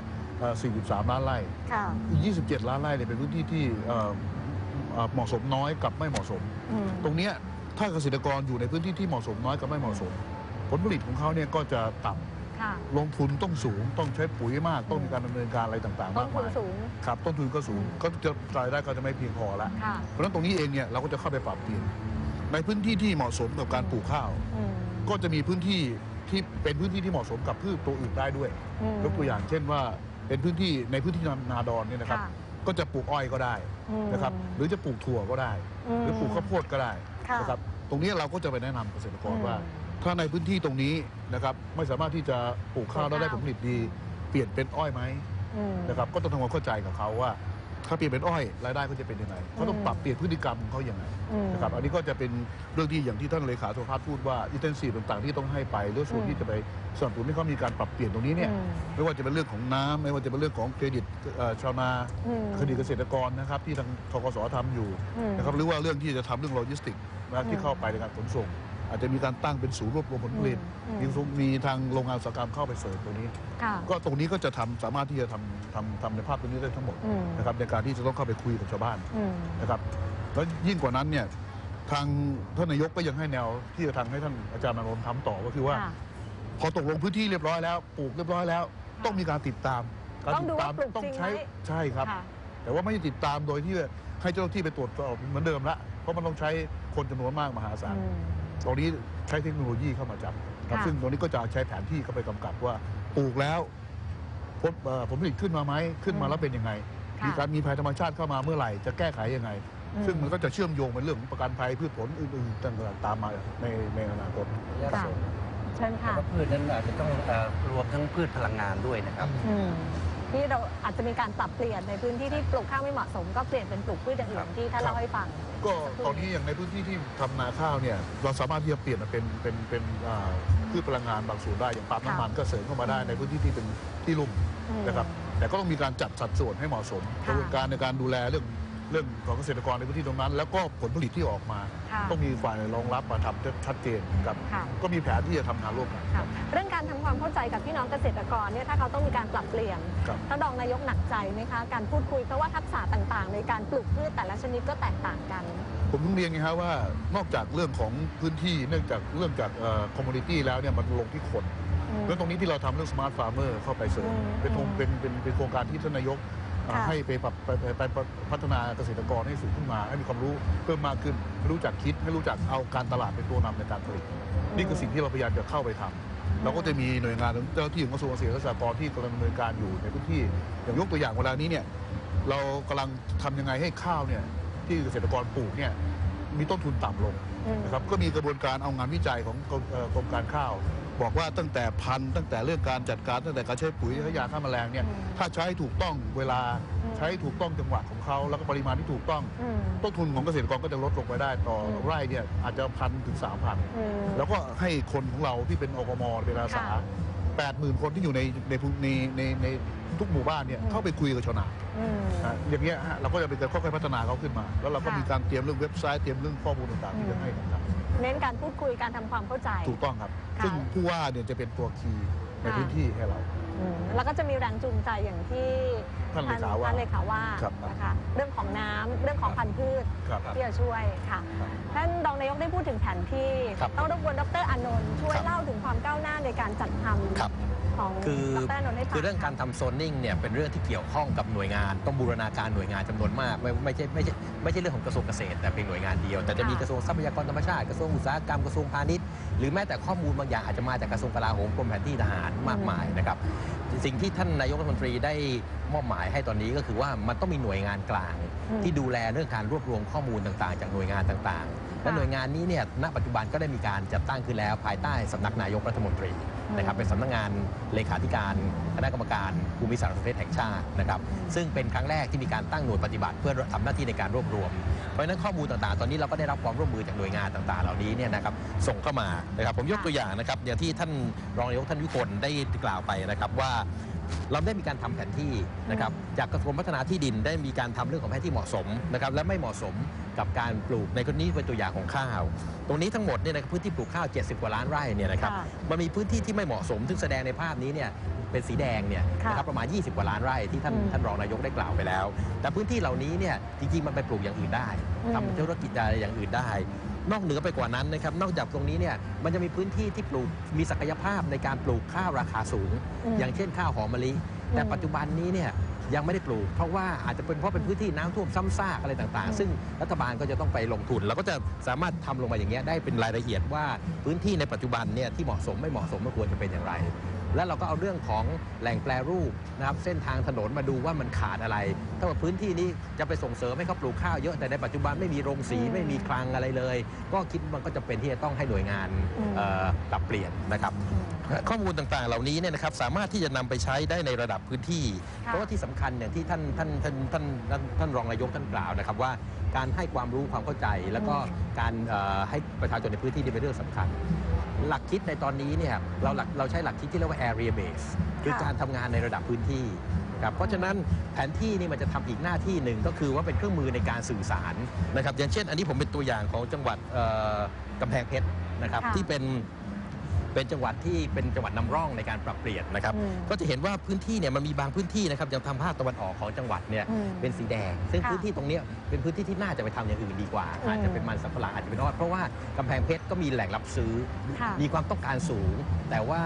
43 ล้านไร่27 ล้านไร่เนี่ยเป็นพื้นที่ที่เหมาะสมน้อยกับไม่เหมาะสมตรงนี้ถ้าเกษตรกรอยู่ในพื้นที่ที่เหมาะสมน้อยกับไม่เหมาะสมผลผลิตของเขาเนี่ยก็จะต่ำลงทุนต้องสูงต้องใช้ปุ๋ยมากต้องมีการดำเนินการอะไรต่างๆมากมายครับต้นทุนก็สูงก็จะรายได้ก็จะไม่เพียงพอแล้วเพราะฉะนั้นตรงนี้เองเนี่ยเราก็จะเข้าไปปรับเปลี่ยนในพื้นที่ที่เหมาะสมกับการปลูกข้าวก็จะมีพื้นที่ที่เป็นพื้นที่ที่เหมาะสมกับพืชตัวอื่นได้ด้วยยกตัวอย่างเช่นว่าเป็นพื้นที่ในพื้นที่นาดอนเนี่ยนะครับก็จะปลูกอ้อยก็ได้นะครับหรือจะปลูกถั่วก็ได้หรือปลูกข้าวโพดก็ได้นะครับตรงนี้เราก็จะไปแนะนำเกษตรกรว่าถ้าในพื้นที่ตรงนี้นะครับไม่สามารถที่จะปลูกข้าวแล้วได้ผลผลิตดีเปลี่ยนเป็นอ้อยไหมนะครับก็ต้องทำความเข้าใจกับเขาว่าถ้าเปลี่ยนเป็นอ้อยรายได้ก็จะเป็นยังไงเขาต้องปรับเปลี่ยนพฤติกรรมของเขาอย่างไรนะครับอันนี้ก็จะเป็นเรื่องที่อย่างที่ท่านเลขาสภาพูดว่าอินเทนซีฟต่างๆที่ต้องให้ไปหรือส่วนที่จะไปสนับสนุนให้เขามีการปรับเปลี่ยนตรงนี้เนี่ยไม่ว่าจะเป็นเรื่องของน้ำไม่ว่าจะเป็นเรื่องของเครดิตชาวนาเครดิตเกษตรกรนะครับที่ทางธกส.ทำอยู่นะครับหรือว่าเรื่องที่จะทำเรื่องโลจิสติกนะที่เข้าไปในการขนส่งอาจจะมีการตั้งเป็นศูนย์รวบรวมผลผลิตมีทางโรงงานอุตสาหกรรมเข้าไปเสริมตรงนี้ก็ตรงนี้ก็จะสามารถที่จะทำในภาพตรงนี้ได้ทั้งหมดนะครับในการที่จะต้องเข้าไปคุยกับชาวบ้านนะครับแล้วยิ่งกว่านั้นเนี่ยทางท่านนายกก็ยังให้แนวที่จะทำให้ท่านอาจารย์นรงค์ทำต่อก็คือว่าพอตกลงพื้นที่เรียบร้อยแล้วปลูกเรียบร้อยแล้วต้องมีการติดตามการติดตามต้องใช่ครับแต่ว่าไม่ได้ติดตามโดยที่ให้เจ้าหน้าที่ไปตรวจสอบเหมือนเดิมละเพราะมันต้องใช้คนจำนวนมากมหาศาลตรงนี้ใช้เทคโนโลยีเข้ามาจับครับซึ่งตรงนี้ก็จะใช้แผนที่เข้าไปกำกับว่าปลูกแล้วผลผลิตขึ้นมาไหมขึ้นมาแล้วเป็นยังไงมีภัยธรรมชาติเข้ามาเมื่อไหร่จะแก้ไขยังไงซึ่งมันก็จะเชื่อมโยงเป็นเรื่องของประกันภัยพืชผลอื่นๆต่างๆตามมาในอนาคตเชิญค่ะพืชนั้นอาจจะต้องรวมทั้งพืชพลังงานด้วยนะครับที่เราอาจจะมีการปรับเปลี่ยนในพื้นที่ที่ปลูกข้าวไม่เหมาะสมก็เปลี่ยนเป็นปลูกพืชอย่างอื่นที่ท่านเล่าให้ฟังก็ตอนนี้อย่างในพื้นที่ที่ทำนาข้าวเนี่ยเราสามารถที่จะเปลี่ยนเป็นพืชพลังงานบางส่วนได้อย่างปาล์มน้ำมันก็เสริมเข้ามาได้ในพื้นที่ที่เป็นที่ลุ่มนะครับแต่ก็ต้องมีการจัดสัดส่วนให้เหมาะสมกระบวนการในการดูแลเรื่องของเกษตรกรในพื้นที่ตรงนั้นแล้วก็ผลผลิตที่ออกมาต้องมีฝ่ายรองรับมาทำชัดเจนครับก็มีแผนที่จะทำงานร่วมกันเรื่องการทำความเข้าใจกับพี่น้องเกษตรกรเนี่ยถ้าเขาต้องมีการปรับเปลี่ยนท่านรองนายกหนักใจไหมคะการพูดคุยเพราะว่าทักษะต่างๆในการปลูกพืชแต่ละชนิดก็แตกต่างกันผมต้องเรียนไงครับว่านอกจากเรื่องของพื้นที่เนื่องจากเรื่องจากคอมมูนิตี้แล้วเนี่ยมันลงที่คนเรื่องตรงนี้ที่เราทำเรื่องสมาร์ทฟาร์มเมอร์เข้าไปเสริมเป็นโครงการที่ท่านนายกให้ไปพัฒนาเกษตรกรให้สูงขึ้นมาให้มีความรู้เพิ่มมากขึ้นให้รู้จักคิดให้รู้จักเอาการตลาดเป็นตัวนำในการผลิตนี่คือสิ่งที่เราพยายามจะเข้าไปทำเราก็จะมีหน่วยงานเจ้าหน้าที่ของกระทรวงเกษตรและสหกรณ์ที่กำลังดำเนินการอยู่ในพื้นที่อย่างยกตัวอย่างเวลานี้เนี่ยเรากำลังทำยังไงให้ข้าวเนี่ยที่เกษตรกรปลูกเนี่ยมีต้นทุนต่ำลงนะครับก็มีกระบวนการเอางานวิจัยของกรมการข้าวบอกว่าตั้งแต่พันธุ์ตั้งแต่เรื่องการจัดการตั้งแต่การใช้ปุ๋ยใช้ยาฆ่าแมลงเนี่ยถ้าใช้ถูกต้องเวลาใช้ถูกต้องจังหวะของเขาแล้วก็ปริมาณที่ถูกต้องต้นทุนของเกษตรกรก็จะลดลงไปได้ต่อไร่เนี่ยอาจจะ1,000 ถึง 3,000แล้วก็ให้คนของเราที่เป็นอกม.เป็นอาสา 80,000 คนที่อยู่ในทุกหมู่บ้านเนี่ยเข้าไปคุยกับชาวนาอย่างเงี้ยเราก็จะเป็นการค่อยๆพัฒนาเขาขึ้นมาแล้วเราก็มีการเตรียมเรื่องเว็บไซต์เตรียมเรื่องข้อมูลต่างๆที่จะให้ต่างๆเน้นการพูดคุยการทำความเข้าใจถูกต้องครับซึ่งผู้ว่าเนี่ยจะเป็นตัวคีย์ในพื้นที่ให้เราแล้วก็จะมีแรงจูงใจอย่างที่ท่านเลขาว่านะคะเรื่องของน้ำเรื่องของพันธุ์พืชที่จะช่วยค่ะท่านรองนายกได้พูดถึงแผนที่ต้องรบกวนดร.อานนท์ช่วยเล่าถึงความก้าวหน้าในการจัดทำคือเรื่องการทำโซนนิ่งเนี่ยเป็นเรื่องที่เกี่ยวข้องกับหน่วยงานต้องบูรณาการหน่วยงานจำนวนมากไม่ใช่เรื่องของกระทรวงเกษตรแต่เป็นหน่วยงานเดียวแต่จะมีกระทรวงทรัพยากรธรรมชาติกระทรวงอุตสาหกรรมกระทรวงพาณิชย์หรือแม้แต่ข้อมูลบางอย่างอาจจะมาจากกระทรวงกลาโหมกรมแผนที่ทหารมากมายนะครับสิ่งที่ท่านนายกรัฐมนตรีได้มอบหมายให้ตอนนี้ก็คือว่ามันต้องมีหน่วยงานกลางที่ดูแลเรื่องการรวบรวมข้อมูลต่างๆจากหน่วยงานต่างๆและหน่วยงานนี้เนี่ยณปัจจุบันก็ได้มีการจัดตั้งขึ้นแล้วภายใต้สำนักนายกรัฐมนตรีนะครับเป็นสำนักงานเลขาธิการคณะกรรมการภูมิศาสตร์ประเทศแห่งชาตินะครับซึ่งเป็นครั้งแรกที่มีการตั้งหน่วยปฏิบัติเพื่อทำหน้าที่ในการรวบรวมเพราะฉะนั้นข้อมูลต่างๆตอนนี้เราก็ได้รับความร่วมมือจากหน่วยงานต่างๆเหล่านี้เนี่ยนะครับส่งเข้ามานะครับผมยกตัวอย่างนะครับอย่างที่ท่านรองนายกท่านวิกลได้กล่าวไปนะครับว่าเราได้มีการทำแผนที่นะครับจากกระทรวงพัฒนาที่ดินได้มีการทำเรื่องของแผนที่เหมาะสมนะครับและไม่เหมาะสมกับการปลูกในกรณีเป็นตัวอย่างของข้าวตรงนี้ทั้งหมดเนี่ยในพื้นที่ปลูกข้าว70 กว่าล้านไร่เนี่ยนะครับมันมีพื้นที่ที่ไม่เหมาะสมซึ่งแสดงในภาพนี้เนี่ยเป็นสีแดงเนี่ยนะครับประมาณ20 กว่าล้านไร่ที่ท่านรองนายกได้กล่าวไปแล้วแต่พื้นที่เหล่านี้เนี่ยจริงๆมันไปปลูกอย่างอื่นได้ทำธุรกิจอะไรอย่างอื่นได้นอกเหนือไปกว่านั้นนะครับนอกจากตรงนี้เนี่ยมันจะมีพื้นที่ที่ปลูกมีศักยภาพในการปลูกข้าวราคาสูงอย่างเช่นข้าวหอมมะลิแต่ปัจจุบันนี้เนี่ยยังไม่ได้ปลูกเพราะว่าอาจจะเป็นเพราะเป็นพื้นที่น้ำท่วมซ้ำซากอะไรต่างๆซึ่งรัฐบาลก็จะต้องไปลงทุนแล้วก็จะสามารถทำลงมาอย่างเงี้ยได้เป็นรายละเอียดว่าพื้นที่ในปัจจุบันเนี่ยที่เหมาะสมไม่เหมาะสมมันควรจะเป็นอย่างไรและเราก็เอาเรื่องของแหล่งแปรรูปนะครับเส้นทางถนนมาดูว่ามันขาดอะไรถ้าว่าพื้นที่นี้จะไปส่งเสริมให้เขาปลูกข้าวเยอะแต่ในปัจจุบันไม่มีโรงสีไม่มีคลังอะไรเลยก็คิดมันก็จะเป็นที่จะต้องให้หน่วยงานปรับเปลี่ยนนะครับข้อมูลต่างๆเหล่านี้เนี่ยนะครับสามารถที่จะนำไปใช้ได้ในระดับพื้นที่เพราะว่าที่สำคัญอย่างที่ท่านรองนายกท่านกล่าวนะครับว่าการให้ความรู้ความเข้าใจแล้วก็การให้ประชาชนในพื้นที่เป็นเรื่องสำคัญหลักคิดในตอนนี้เนี่ยเราใช้หลักคิดที่เรียกว่า area base คือการทำงานในระดับพื้นที่ครับเพราะฉะนั้นแผนที่นี่มันจะทำอีกหน้าที่หนึ่งก็คือว่าเป็นเครื่องมือในการสื่อสารนะครับอย่างเช่นอันนี้ผมเป็นตัวอย่างของจังหวัดกำแพงเพชรนะครับที่เป็นจังหวัดที่เป็นจังหวัดนำร่องในการปรับเปลี่ยนนะครับก็จะเห็นว่าพื้นที่เนี่ยมันมีบางพื้นที่นะครับยังทำภาคตะวันออกของจังหวัดเนี่ยเป็นสีแดงซึ่งพื้นที่ตรงนี้เป็นพื้นที่ที่น่าจะไปทำอย่างอื่นดีกว่าอาจจะเป็นมันสำปะหลังอาจจะเป็นอ้อยเพราะว่ากำแพงเพชรก็มีแหล่งรับซื้อมีความต้องการสูงแต่ว่า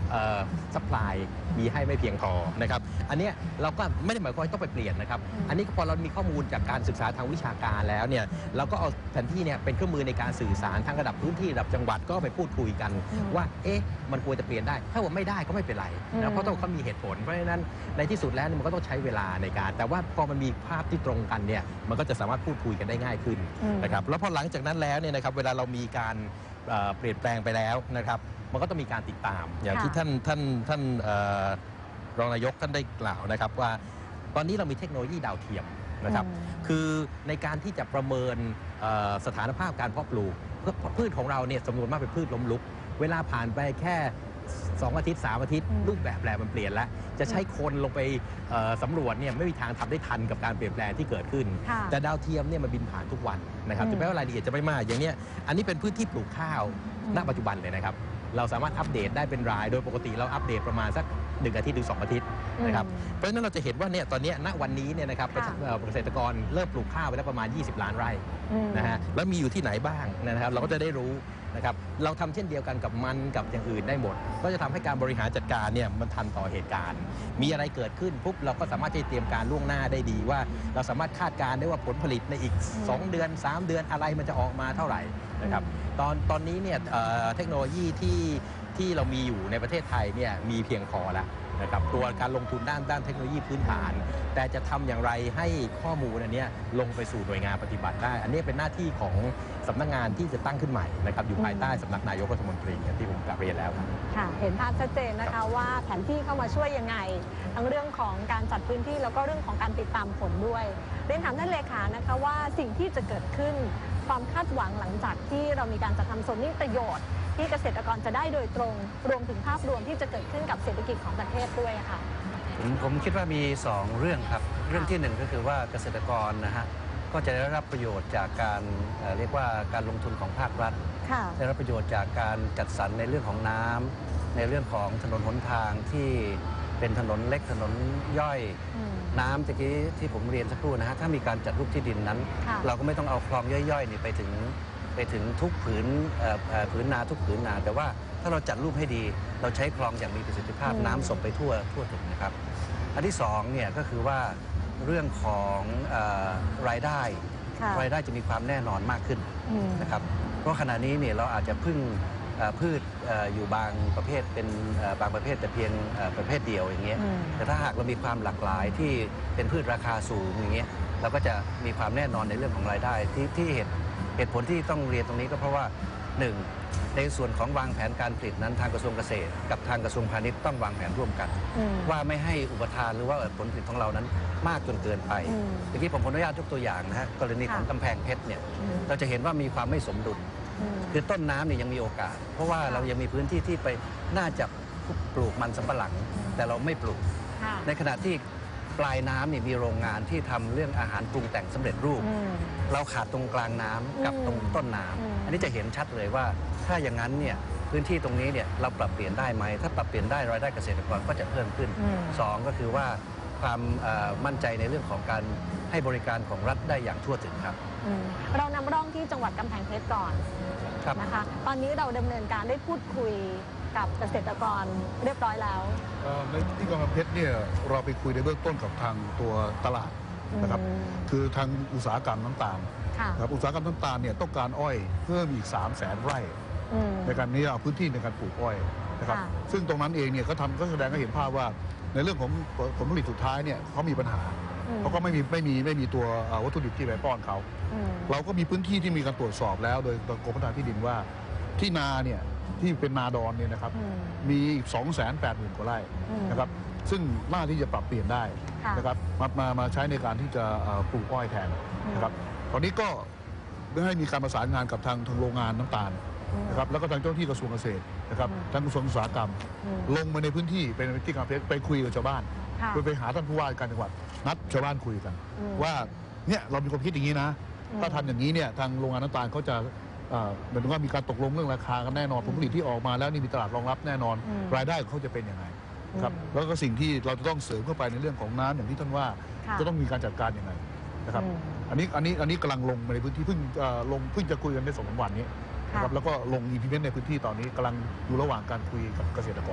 ซัพพลายมีให้ไม่เพียงพอนะครับอันนี้เราก็ไม่ได้หมายความว่าต้องไปเปลี่ยนนะครับอันนี้พอเรามีข้อมูลจากการศึกษาทางวิชาการแล้วเนี่ยเราก็เอาแผนที่เนี่ยเป็นเครื่องมือในการสื่อสารทั้งระดับพื้นที่ระดับจังหวัดก็ไปพูดคุยกันว่ามันควรจะเปลี่ยนได้ถ้าว่าไม่ได้ก็ไม่เป็นไรนะเพราะต้องเขามีเหตุผลเพราะฉะนั้นในที่สุดแล้วมันก็ต้องใช้เวลาในการแต่ว่าพอมันมีภาพที่ตรงกันเนี่ยมันก็จะสามารถพูดคุยกันได้ง่ายขึ้นนะครับแล้วพอหลังจากนั้นแล้วเนี่ยนะครับเวลาเรามีการเปลี่ยนแปลงไปแล้วนะครับมันก็ต้องมีการติดตามอย่างที่ท่านรองนายกท่านได้กล่าวนะครับว่าตอนนี้เรามีเทคโนโลยีดาวเทียมนะครับคือในการที่จะประเมินสถานภาพการเพาะปลูกพืชของเราเนี่ยจำนวนมากเป็นพืชล้มลุกเวลาผ่านไปแค่2 อาทิตย์ 3 อาทิตย์รูปแบบแปลมันเปลี่ยนแล้วจะใช้คนลงไปสำรวจเนี่ยไม่มีทางทำได้ทันกับการเปลี่ยนแปลงที่เกิดขึ้นแต่ดาวเทียมเนี่ยมันบินผ่านทุกวันนะครับถึงแม้ว่ารายละเอียดจะไม่มากอย่างนี้อันนี้เป็นพื้นที่ปลูกข้าวณปัจจุบันเลยนะครับเราสามารถอัปเดตได้เป็นรายโดยปกติเราอัปเดตประมาณสัก1 อาทิตย์ถึง2 อาทิตย์นะครับเพราะฉะนั้นเราจะเห็นว่าเนี่ยตอนนี้ณวันนี้เนี่ยนะครับเกษตรกรเริ่มปลูกข้าวไปแล้วประมาณ20 ล้านไร่นะฮะแล้วมีอยู่ที่ไหนบ้างนะครับเราก็จะได้รู้นะครับเราทำเช่นเดียวกันกับมันกับอย่างอื่นได้หมดก็จะทำให้การบริหารจัดการเนี่ยมันทันต่อเหตุการณ์มีอะไรเกิดขึ้นปุ๊บเราก็สามารถจะเตรียมการล่วงหน้าได้ดีว่าเราสามารถคาดการณ์ได้ว่าผลผลิตในอีก2 เดือน 3 เดือนอะไรมันจะออกมาเท่าไหร่นะครับตอนนี้เนี่ยเทคโนโลยีที่เรามีอยู่ในประเทศไทยเนี่ยมีเพียงพอแล้วนะครับตัวการลงทุนด้านเทคโนโลยีพื้นฐานแต่จะทำอย่างไรให้ข้อมูลอันนี้ลงไปสู่หน่วยงานปฏิบัติได้อันนี้เป็นหน้าที่ของสำนักงานที่จะตั้งขึ้นใหม่นะครับอยู่ภายใต้สำนักนายกรัฐมนตรีอย่างที่ผมกล่าวเรียนแล้วครับค่ะเห็นภาพชัดเจนนะคะว่าแผนที่เข้ามาช่วยยังไงทั้งเรื่องของการจัดพื้นที่แล้วก็เรื่องของการติดตามผลด้วยเรียนถามท่านเลขานะคะว่าสิ่งที่จะเกิดขึ้นความคาดหวังหลังจากที่เรามีการจัดทำโซนนิ่งประโยชน์ที่เกษตรกรจะได้โดยตรงรวมถึงภาพรวมที่จะเกิดขึ้นกับเศรษฐกิจของประเทศด้วยค่ะผมคิดว่ามี2 เรื่องครับเรื่องที่1ก็คือว่าเกษตรกรนะฮะก็จะได้รับประโยชน์จากการเรียกว่าการลงทุนของภาครัฐได้รับประโยชน์จากการจัดสรรในเรื่องของน้ำในเรื่องของถนนหนทางที่เป็นถนนเล็กถนนย่อยน้ำตะกี้ที่ผมเรียนสักครู่นะฮะถ้ามีการจัดรูปที่ดินนั้นเราก็ไม่ต้องเอาคลองย่อยๆนี่ไปถึงทุกผืนนาทุกผืนนาแต่ว่าถ้าเราจัดรูปให้ดีเราใช้คลองอย่างมีประสิทธิภาพน้ำส่งไปทั่วถึงนะครับอันที่2เนี่ยก็คือว่าเรื่องของรายได้จะมีความแน่นอนมากขึ้นนะครับเพราะขณะนี้เนี่ยเราอาจจะพึ่งพืชอยู่บางประเภทเป็นบางประเภทแต่เพียงประเภทเดียวอย่างเงี้ยแต่ถ้าหากเรามีความหลากหลายที่เป็นพืชราคาสูงอย่างเงี้ยเราก็จะมีความแน่นอนในเรื่องของรายได้ที่เหตุผลที่ต้องเรียนตรงนี้ก็เพราะว่า 1. ในส่วนของวางแผนการผลิตนั้นทางกระทรวงเกษตรกับทางกระทรวงพาณิชย์ต้องวางแผนร่วมกันว่าไม่ให้อุปทานหรือว่าผลผลิตของเรานั้นมากจนเกินไปเมื่อกี้ผมขออนุญาตยกตัวอย่างนะฮะกรณีของกำแพงเพชรเนี่ยเราจะเห็นว่ามีความไม่สมดุลคือต้นน้ำเนี่ยยังมีโอกาสเพราะว่าเรายังมีพื้นที่ที่ไปน่าจะปลูกมันสำปะหลังแต่เราไม่ปลูกในขณะที่ปลายน้ำเนี่ยมีโรงงานที่ทำเรื่องอาหารปรุงแต่งสำเร็จรูปเราขาดตรงกลางน้ำกับตรงต้นน้ำอันนี้จะเห็นชัดเลยว่าถ้าอย่างนั้นเนี่ยพื้นที่ตรงนี้เนี่ยเราปรับเปลี่ยนได้ไหมถ้าปรับเปลี่ยนได้รายได้เกษตรกรก็จะเพิ่มขึ้น2ก็คือว่าความมั่นใจในเรื่องของการให้บริการของรัฐได้อย่างทั่วถึงครับเรานำร่องที่จังหวัดกำแพงเพชรก่อนนะคะตอนนี้เราดำเนินการได้พูดคุยกับเกษตรกรเรียบร้อยแล้วในที่กำแพงเพชรเนี่ยเราไปคุยในเบื้องต้นกับทางตัวตลาดนะครับคือทางอุตสาหกรรมน้ำตาลครับอุตสาหกรรมน้ำตาลเนี่ยต้องการอ้อยเพิ่มอีก 300,000 ไร่ในการนี้เอาพื้นที่ในการปลูกอ้อยนะครับซึ่งตรงนั้นเองเนี่ยก็แสดงให้เห็นภาพว่าในเรื่องของผลผลิตสุดท้ายเนี่ยเขามีปัญหาเพราะก็ไม่มีตัววัตถุดิบที่ไปป้อนเขาเราก็มีพื้นที่ที่มีการตรวจสอบแล้วโดยกรมพัฒนาที่ดินว่าที่นาเนี่ยที่เป็นนาดอนเนี่ยนะครับมีอีก 280,000 กว่าไร่นะครับซึ่งน่าที่จะปรับเปลี่ยนได้นะครับมาใช้ในการที่จะปลูกอ้อยแทนนะครับตอนนี้ก็ได้ให้มีการประสานงานกับทางโรงงานน้ำตาลนะครับแล้วก็ทางเจ้าหน้าที่กระทรวงเกษตรนะครับทางกระทรวงอุตสาหกรรมลงมาในพื้นที่เป็นที่กำแพงเพชรไปคุยกับชาวบ้านไปหาท่านผู้ว่าการจังหวัดนัดชาวบ้านคุยกันว่าเนี่ยเรามีความคิดอย่างนี้นะถ้าทำอย่างนี้เนี่ยทางโรงงานน้ำตาลเขาจะเหมือนว่ามีการตกลงเรื่องราคากันแน่นอนผลผลิตที่ออกมาแล้วนี่มีตลาดรองรับแน่นอนรายได้ของเขาจะเป็นยังไงครับแล้วก็สิ่งที่เราจะต้องเสริมเข้าไปในเรื่องของน้ำอย่างที่ท่านว่าจะต้องมีการจัดการยังไงนะครับอันนี้กำลังลงในพื้นที่เพิ่งจะคุยกันใน2 วันนี้นะครับแล้วก็ลง implement ในพื้นที่ตอนนี้กำลังอยู่ระหว่างการคุยกับเกษตรกร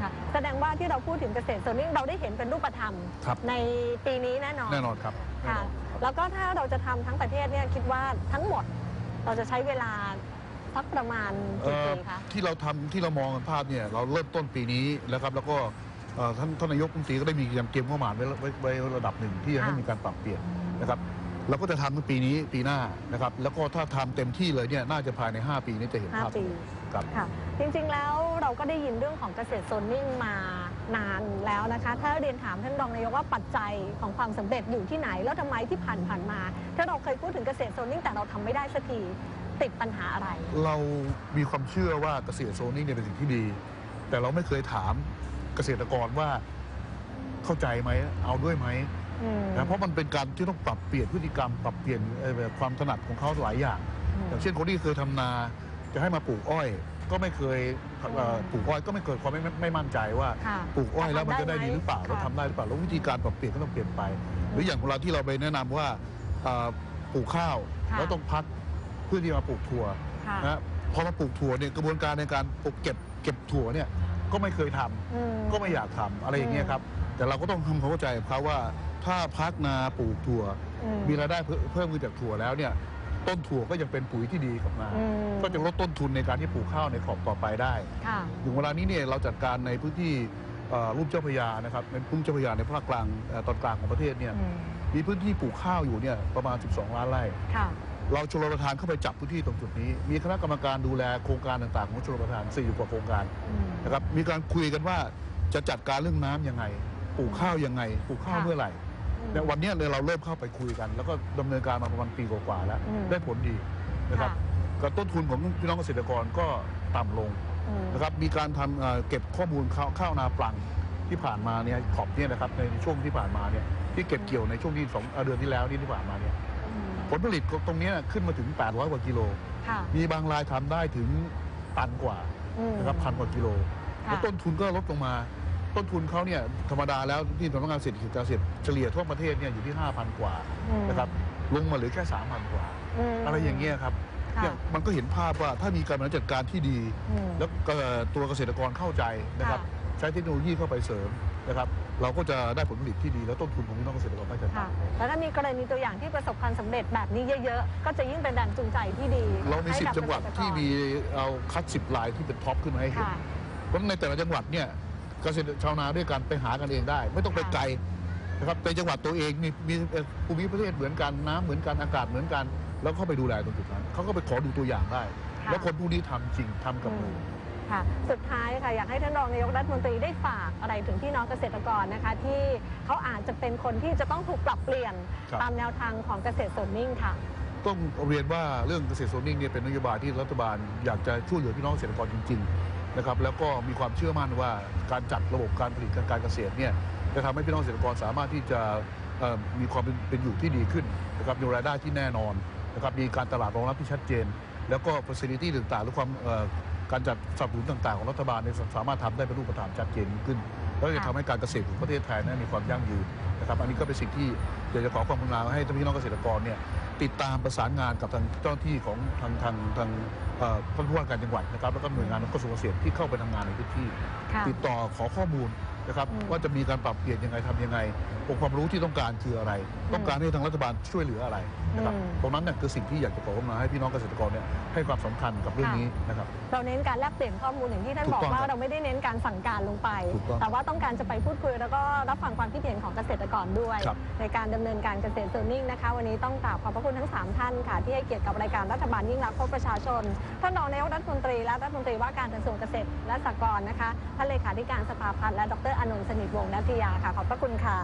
ค่ะแสดงว่าที่เราพูดถึงเกษตรโซนนิ่งเราได้เห็นเป็นรูปธรรมในปีนี้แน่นอนครับค่ะแล้วก็ถ้าเราจะทำทั้งประเทศเนี่ยคิดว่าทั้งหมดเราจะใช้เวลาสักประมาณกี่ปีคะที่เรามองกันภาพเนี่ยเราเริ่มต้นปีนี้แล้วครับแล้วก็ท่านนายกรัฐมนตรีก็ได้มีการเตรียมงบประมาณไว้ระดับหนึ่งที่จะให้มีการปรับเปลี่ยนนะครับเราก็จะทำในปีนี้ปีหน้านะครับแล้วก็ถ้าทำเต็มที่เลยเนี่ยน่าจะภายใน5 ปีนี้จะเห็นภาพครับค่ะจริงๆแล้วเราก็ได้ยินเรื่องของเกษตรโซนนิ่งมานานแล้วนะคะถ้าเรียนถามท่านรองนายกว่าปัจจัยของความสำเร็จอยู่ที่ไหนแล้วทำไมที่ผ่านมาถ้าเราเคยพูดถึงเกษตรโซนนิ่งแต่เราทำไม่ได้สักทีติดปัญหาอะไรเรามีความเชื่อว่าเกษตรโซนนิ่งเนี่ยเป็นสิ่งที่ดีแต่เราไม่เคยถามเกษตรกรว่าเข้าใจไหมเอาด้วยไหมนะเพราะมันเป็นการที่ต้องปรับเปลี่ยนพฤติกรรมปรับเปลี่ยนความถนัดของเขาหลายอย่างอย่างเช่นคนที่เคยทำนาจะให้มาปลูกอ้อยก็ไม่เคยปลูกอ้อยก็ไม่เกิดความไม่มั่นใจว่าปลูกอ้อยแล้วมันจะได้ดีหรือเปล่าเราทำได้หรือเปล่าแล้ววิธีการปรับเปลี่ยนก็ต้องเปลี่ยนไปหรืออย่างเวลาที่เราไปแนะนำว่าปลูกข้าวแล้วต้องพักเพื่อที่มาปลูกถั่วนะพอมาปลูกถั่วเนี่ยกระบวนการในการปลูกเก็บถั่วเนี่ยก็ไม่เคยทำก็ไม่อยากทำอะไรอย่างเงี้ยครับแต่เราก็ต้องทำความเข้าใจกับเขาว่าถ้าพักนาปลูกถั่วมีรายได้เพิ่มขึ้นจากถั่วแล้วเนี่ยต้นถั่วก็ยังเป็นปุ๋ยที่ดีกับนาก็จะลดต้นทุนในการที่ปลูกข้าวในขอบต่อไปได้ถึงเวลานี้เนี่ยเราจัดการในพื้นที่ลุ่มเจ้าพระยานะครับในลุ่มเจ้าพระยาในภาคกลางตอนกลางของประเทศเนี่ยมีพื้นที่ปลูกข้าวอยู่เนี่ยประมาณ12 ล้านไร่เราชลประทานเข้าไปจับพื้นที่ตรงจุดนี้มีคณะกรรมการดูแลโครงการต่างๆของชลประทาน40 กว่าโครงการนะครับมีการคุยกันว่าจะจัดการเรื่องน้ำยังไงปลูกข้าวยังไงปลูกข้าวเมื่อไหร่แต่วันนี้เราเริ่มเข้าไปคุยกันแล้วก็ดำเนินการมาประมาณปีกว่าๆแล้วได้ผลดีนะครับก็ต้นทุนของพี่น้องเกษตรกรก็ต่ำลงนะครับมีการทำเก็บข้อมูลข้าวนาปลังที่ผ่านมาเนี่ยขอบเนี่ยนะครับในช่วงที่ผ่านมาเนี่ยที่เก็บเกี่ยวในช่วงที่2 เดือนที่แล้วที่ผ่านมาเนี่ยผลผลิตตรงนี้ขึ้นมาถึง800 กว่ากิโลมีบางรายทำได้ถึงตันกว่านะครับ1,000 กว่ากิโลแล้วต้นทุนก็ลดลงมาต้นทุนเขาเนี่ยธรรมดาแล้วที่สำนักงานเศรษฐกิจการเกษตรเฉลี่ยทั่วประเทศเนี่ยอยู่ที่ 5,000 กว่านะครับลงมาเหลือแค่ 3,000 กว่าอะไรอย่างเงี้ยครับเนี่ยมันก็เห็นภาพว่าถ้ามีการบริหารจัดการที่ดีแล้วตัวเกษตรกรเข้าใจนะครับใช้เทคโนโลยีเข้าไปเสริมนะครับเราก็จะได้ผลผลิตที่ดีแล้วต้นทุนของพี่น้องเกษตรกรก็จะต่ำแล้วถ้ามีกรณีตัวอย่างที่ประสบความสำเร็จแบบนี้เยอะๆก็จะยิ่งเป็นแรงจูงใจที่ดีเรามี10 จังหวัดที่มีเอาคัด10 รายที่เป็นท็อปขึ้นมาให้เห็นเพราะในแต่ละจังหวัดเนี่ยเกษตรชาวนาด้วยกันไปหากันเองได้ไม่ต้องไปไกลนะครับในจังหวัดตัวเองมีภูมิประเทศเหมือนกันน้ำเหมือนกันอากาศเหมือนกันแล้วเข้าไปดูแลตรงจุดนั้นเขาก็ไปขอดูตัวอย่างได้แล้วคนผู้นี้ทำจริงทำกับมือค่ะสุดท้ายค่ะอยากให้ท่านรองนายกรัฐมนตรีได้ฝากอะไรถึงพี่น้องเกษตรกรนะคะที่เขาอาจจะเป็นคนที่จะต้องถูกปรับเปลี่ยนตามแนวทางของเกษตรโซนนิ่งค่ะต้องเรียนว่าเรื่องเกษตรโซนนิ่งเนี่ยเป็นนโยบายที่รัฐบาลอยากจะช่วยเหลือพี่น้องเกษตรกรจริงๆนะครับแล้วก็มีความเชื่อมั่นว่าการจัดระบบการผลิตการเกษตรเนี่ยจะทำให้พี่น้องเกษตรกรสามารถที่จะมีความเป็นอยู่ที่ดีขึ้นนะครับมีรายได้ที่แน่นอนนะครับมีการตลาดรองรับที่ชัดเจนแล้วก็ facility ต่างๆหรือความการจัดสนับสนุนต่างๆของรัฐบาลสามารถทำได้เป็นรูปธรรมชัดเจนขึ้นแล้วจะทำให้การเกษตรของประเทศไทยนั้นมีความยั่งยืนนะครับอันนี้ก็เป็นสิ่งที่อยากจะขอความกรุณาให้พี่น้องเกษตรกรเนี่ยติดตามประสานงานกับทางเจ้าหน้าที่ของทางท่านผู้ว่าการจังหวัดนะครับแล้วก็หน่วยงานกระทรวงเกษตรที่เข้าไปทำงานในพื้นที่ติดต่อขอข้อมูลนะครับว่าจะมีการปรับเปลี่ยนยังไงทำยังไงองค์ความรู้ที่ต้องการคืออะไรต้องการให้ทางรัฐบาลช่วยเหลืออะไรนะครับตรงนั้นเนี่ยคือสิ่งที่อยากจะขอมาให้พี่น้องเกษตรกรเนี่ยให้ความสำคัญกับเรื่องนี้นะครับเราเน้นการแลกเปลี่ยนข้อมูลอย่างที่ท่านบอกว่าเราไม่ได้เน้นการสั่งการลงไปแต่ว่าต้องการจะไปพูดคุยแล้วก็รับฟังความคิดเห็นของเกษตรกรด้วยในการดำเนินการเกษตรโซนนิ่งนะคะวันนี้ต้องกราบขอบพระคุณทั้ง3ท่านค่ะที่ให้เกียรติกับรายการรัฐบาลยิ่งรักพบประชาชนท่านรองนายกรัฐมนตรีและรัฐมนตรีว่าการกระทรวงเกษตรและสหกรณ์นะคะท่านเลขาธิการสภาพัฒน์และดร.อานนท์สนิทวงศ์นัทยาค่ะขอบพระคุณค่ะ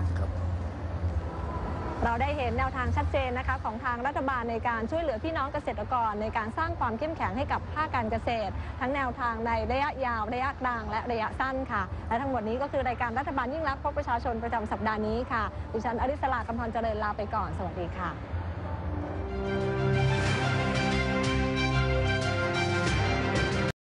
เราได้เห็นแนวทางชัดเจนนะคะของทางรัฐบาลในการช่วยเหลือพี่น้องเกษตรกรในการสร้างความเข้มแข็งให้กับภาคการเกษตรทั้งแนวทางในระยะยาวระยะกลางและระยะสั้นค่ะและทั้งหมดนี้ก็คือรายการรัฐบาลยิ่งรักพบประชาชนประจำสัปดาห์นี้ค่ะดิฉันอริสลากำธรเจริญลาไปก่อนสวัสดีค่ะ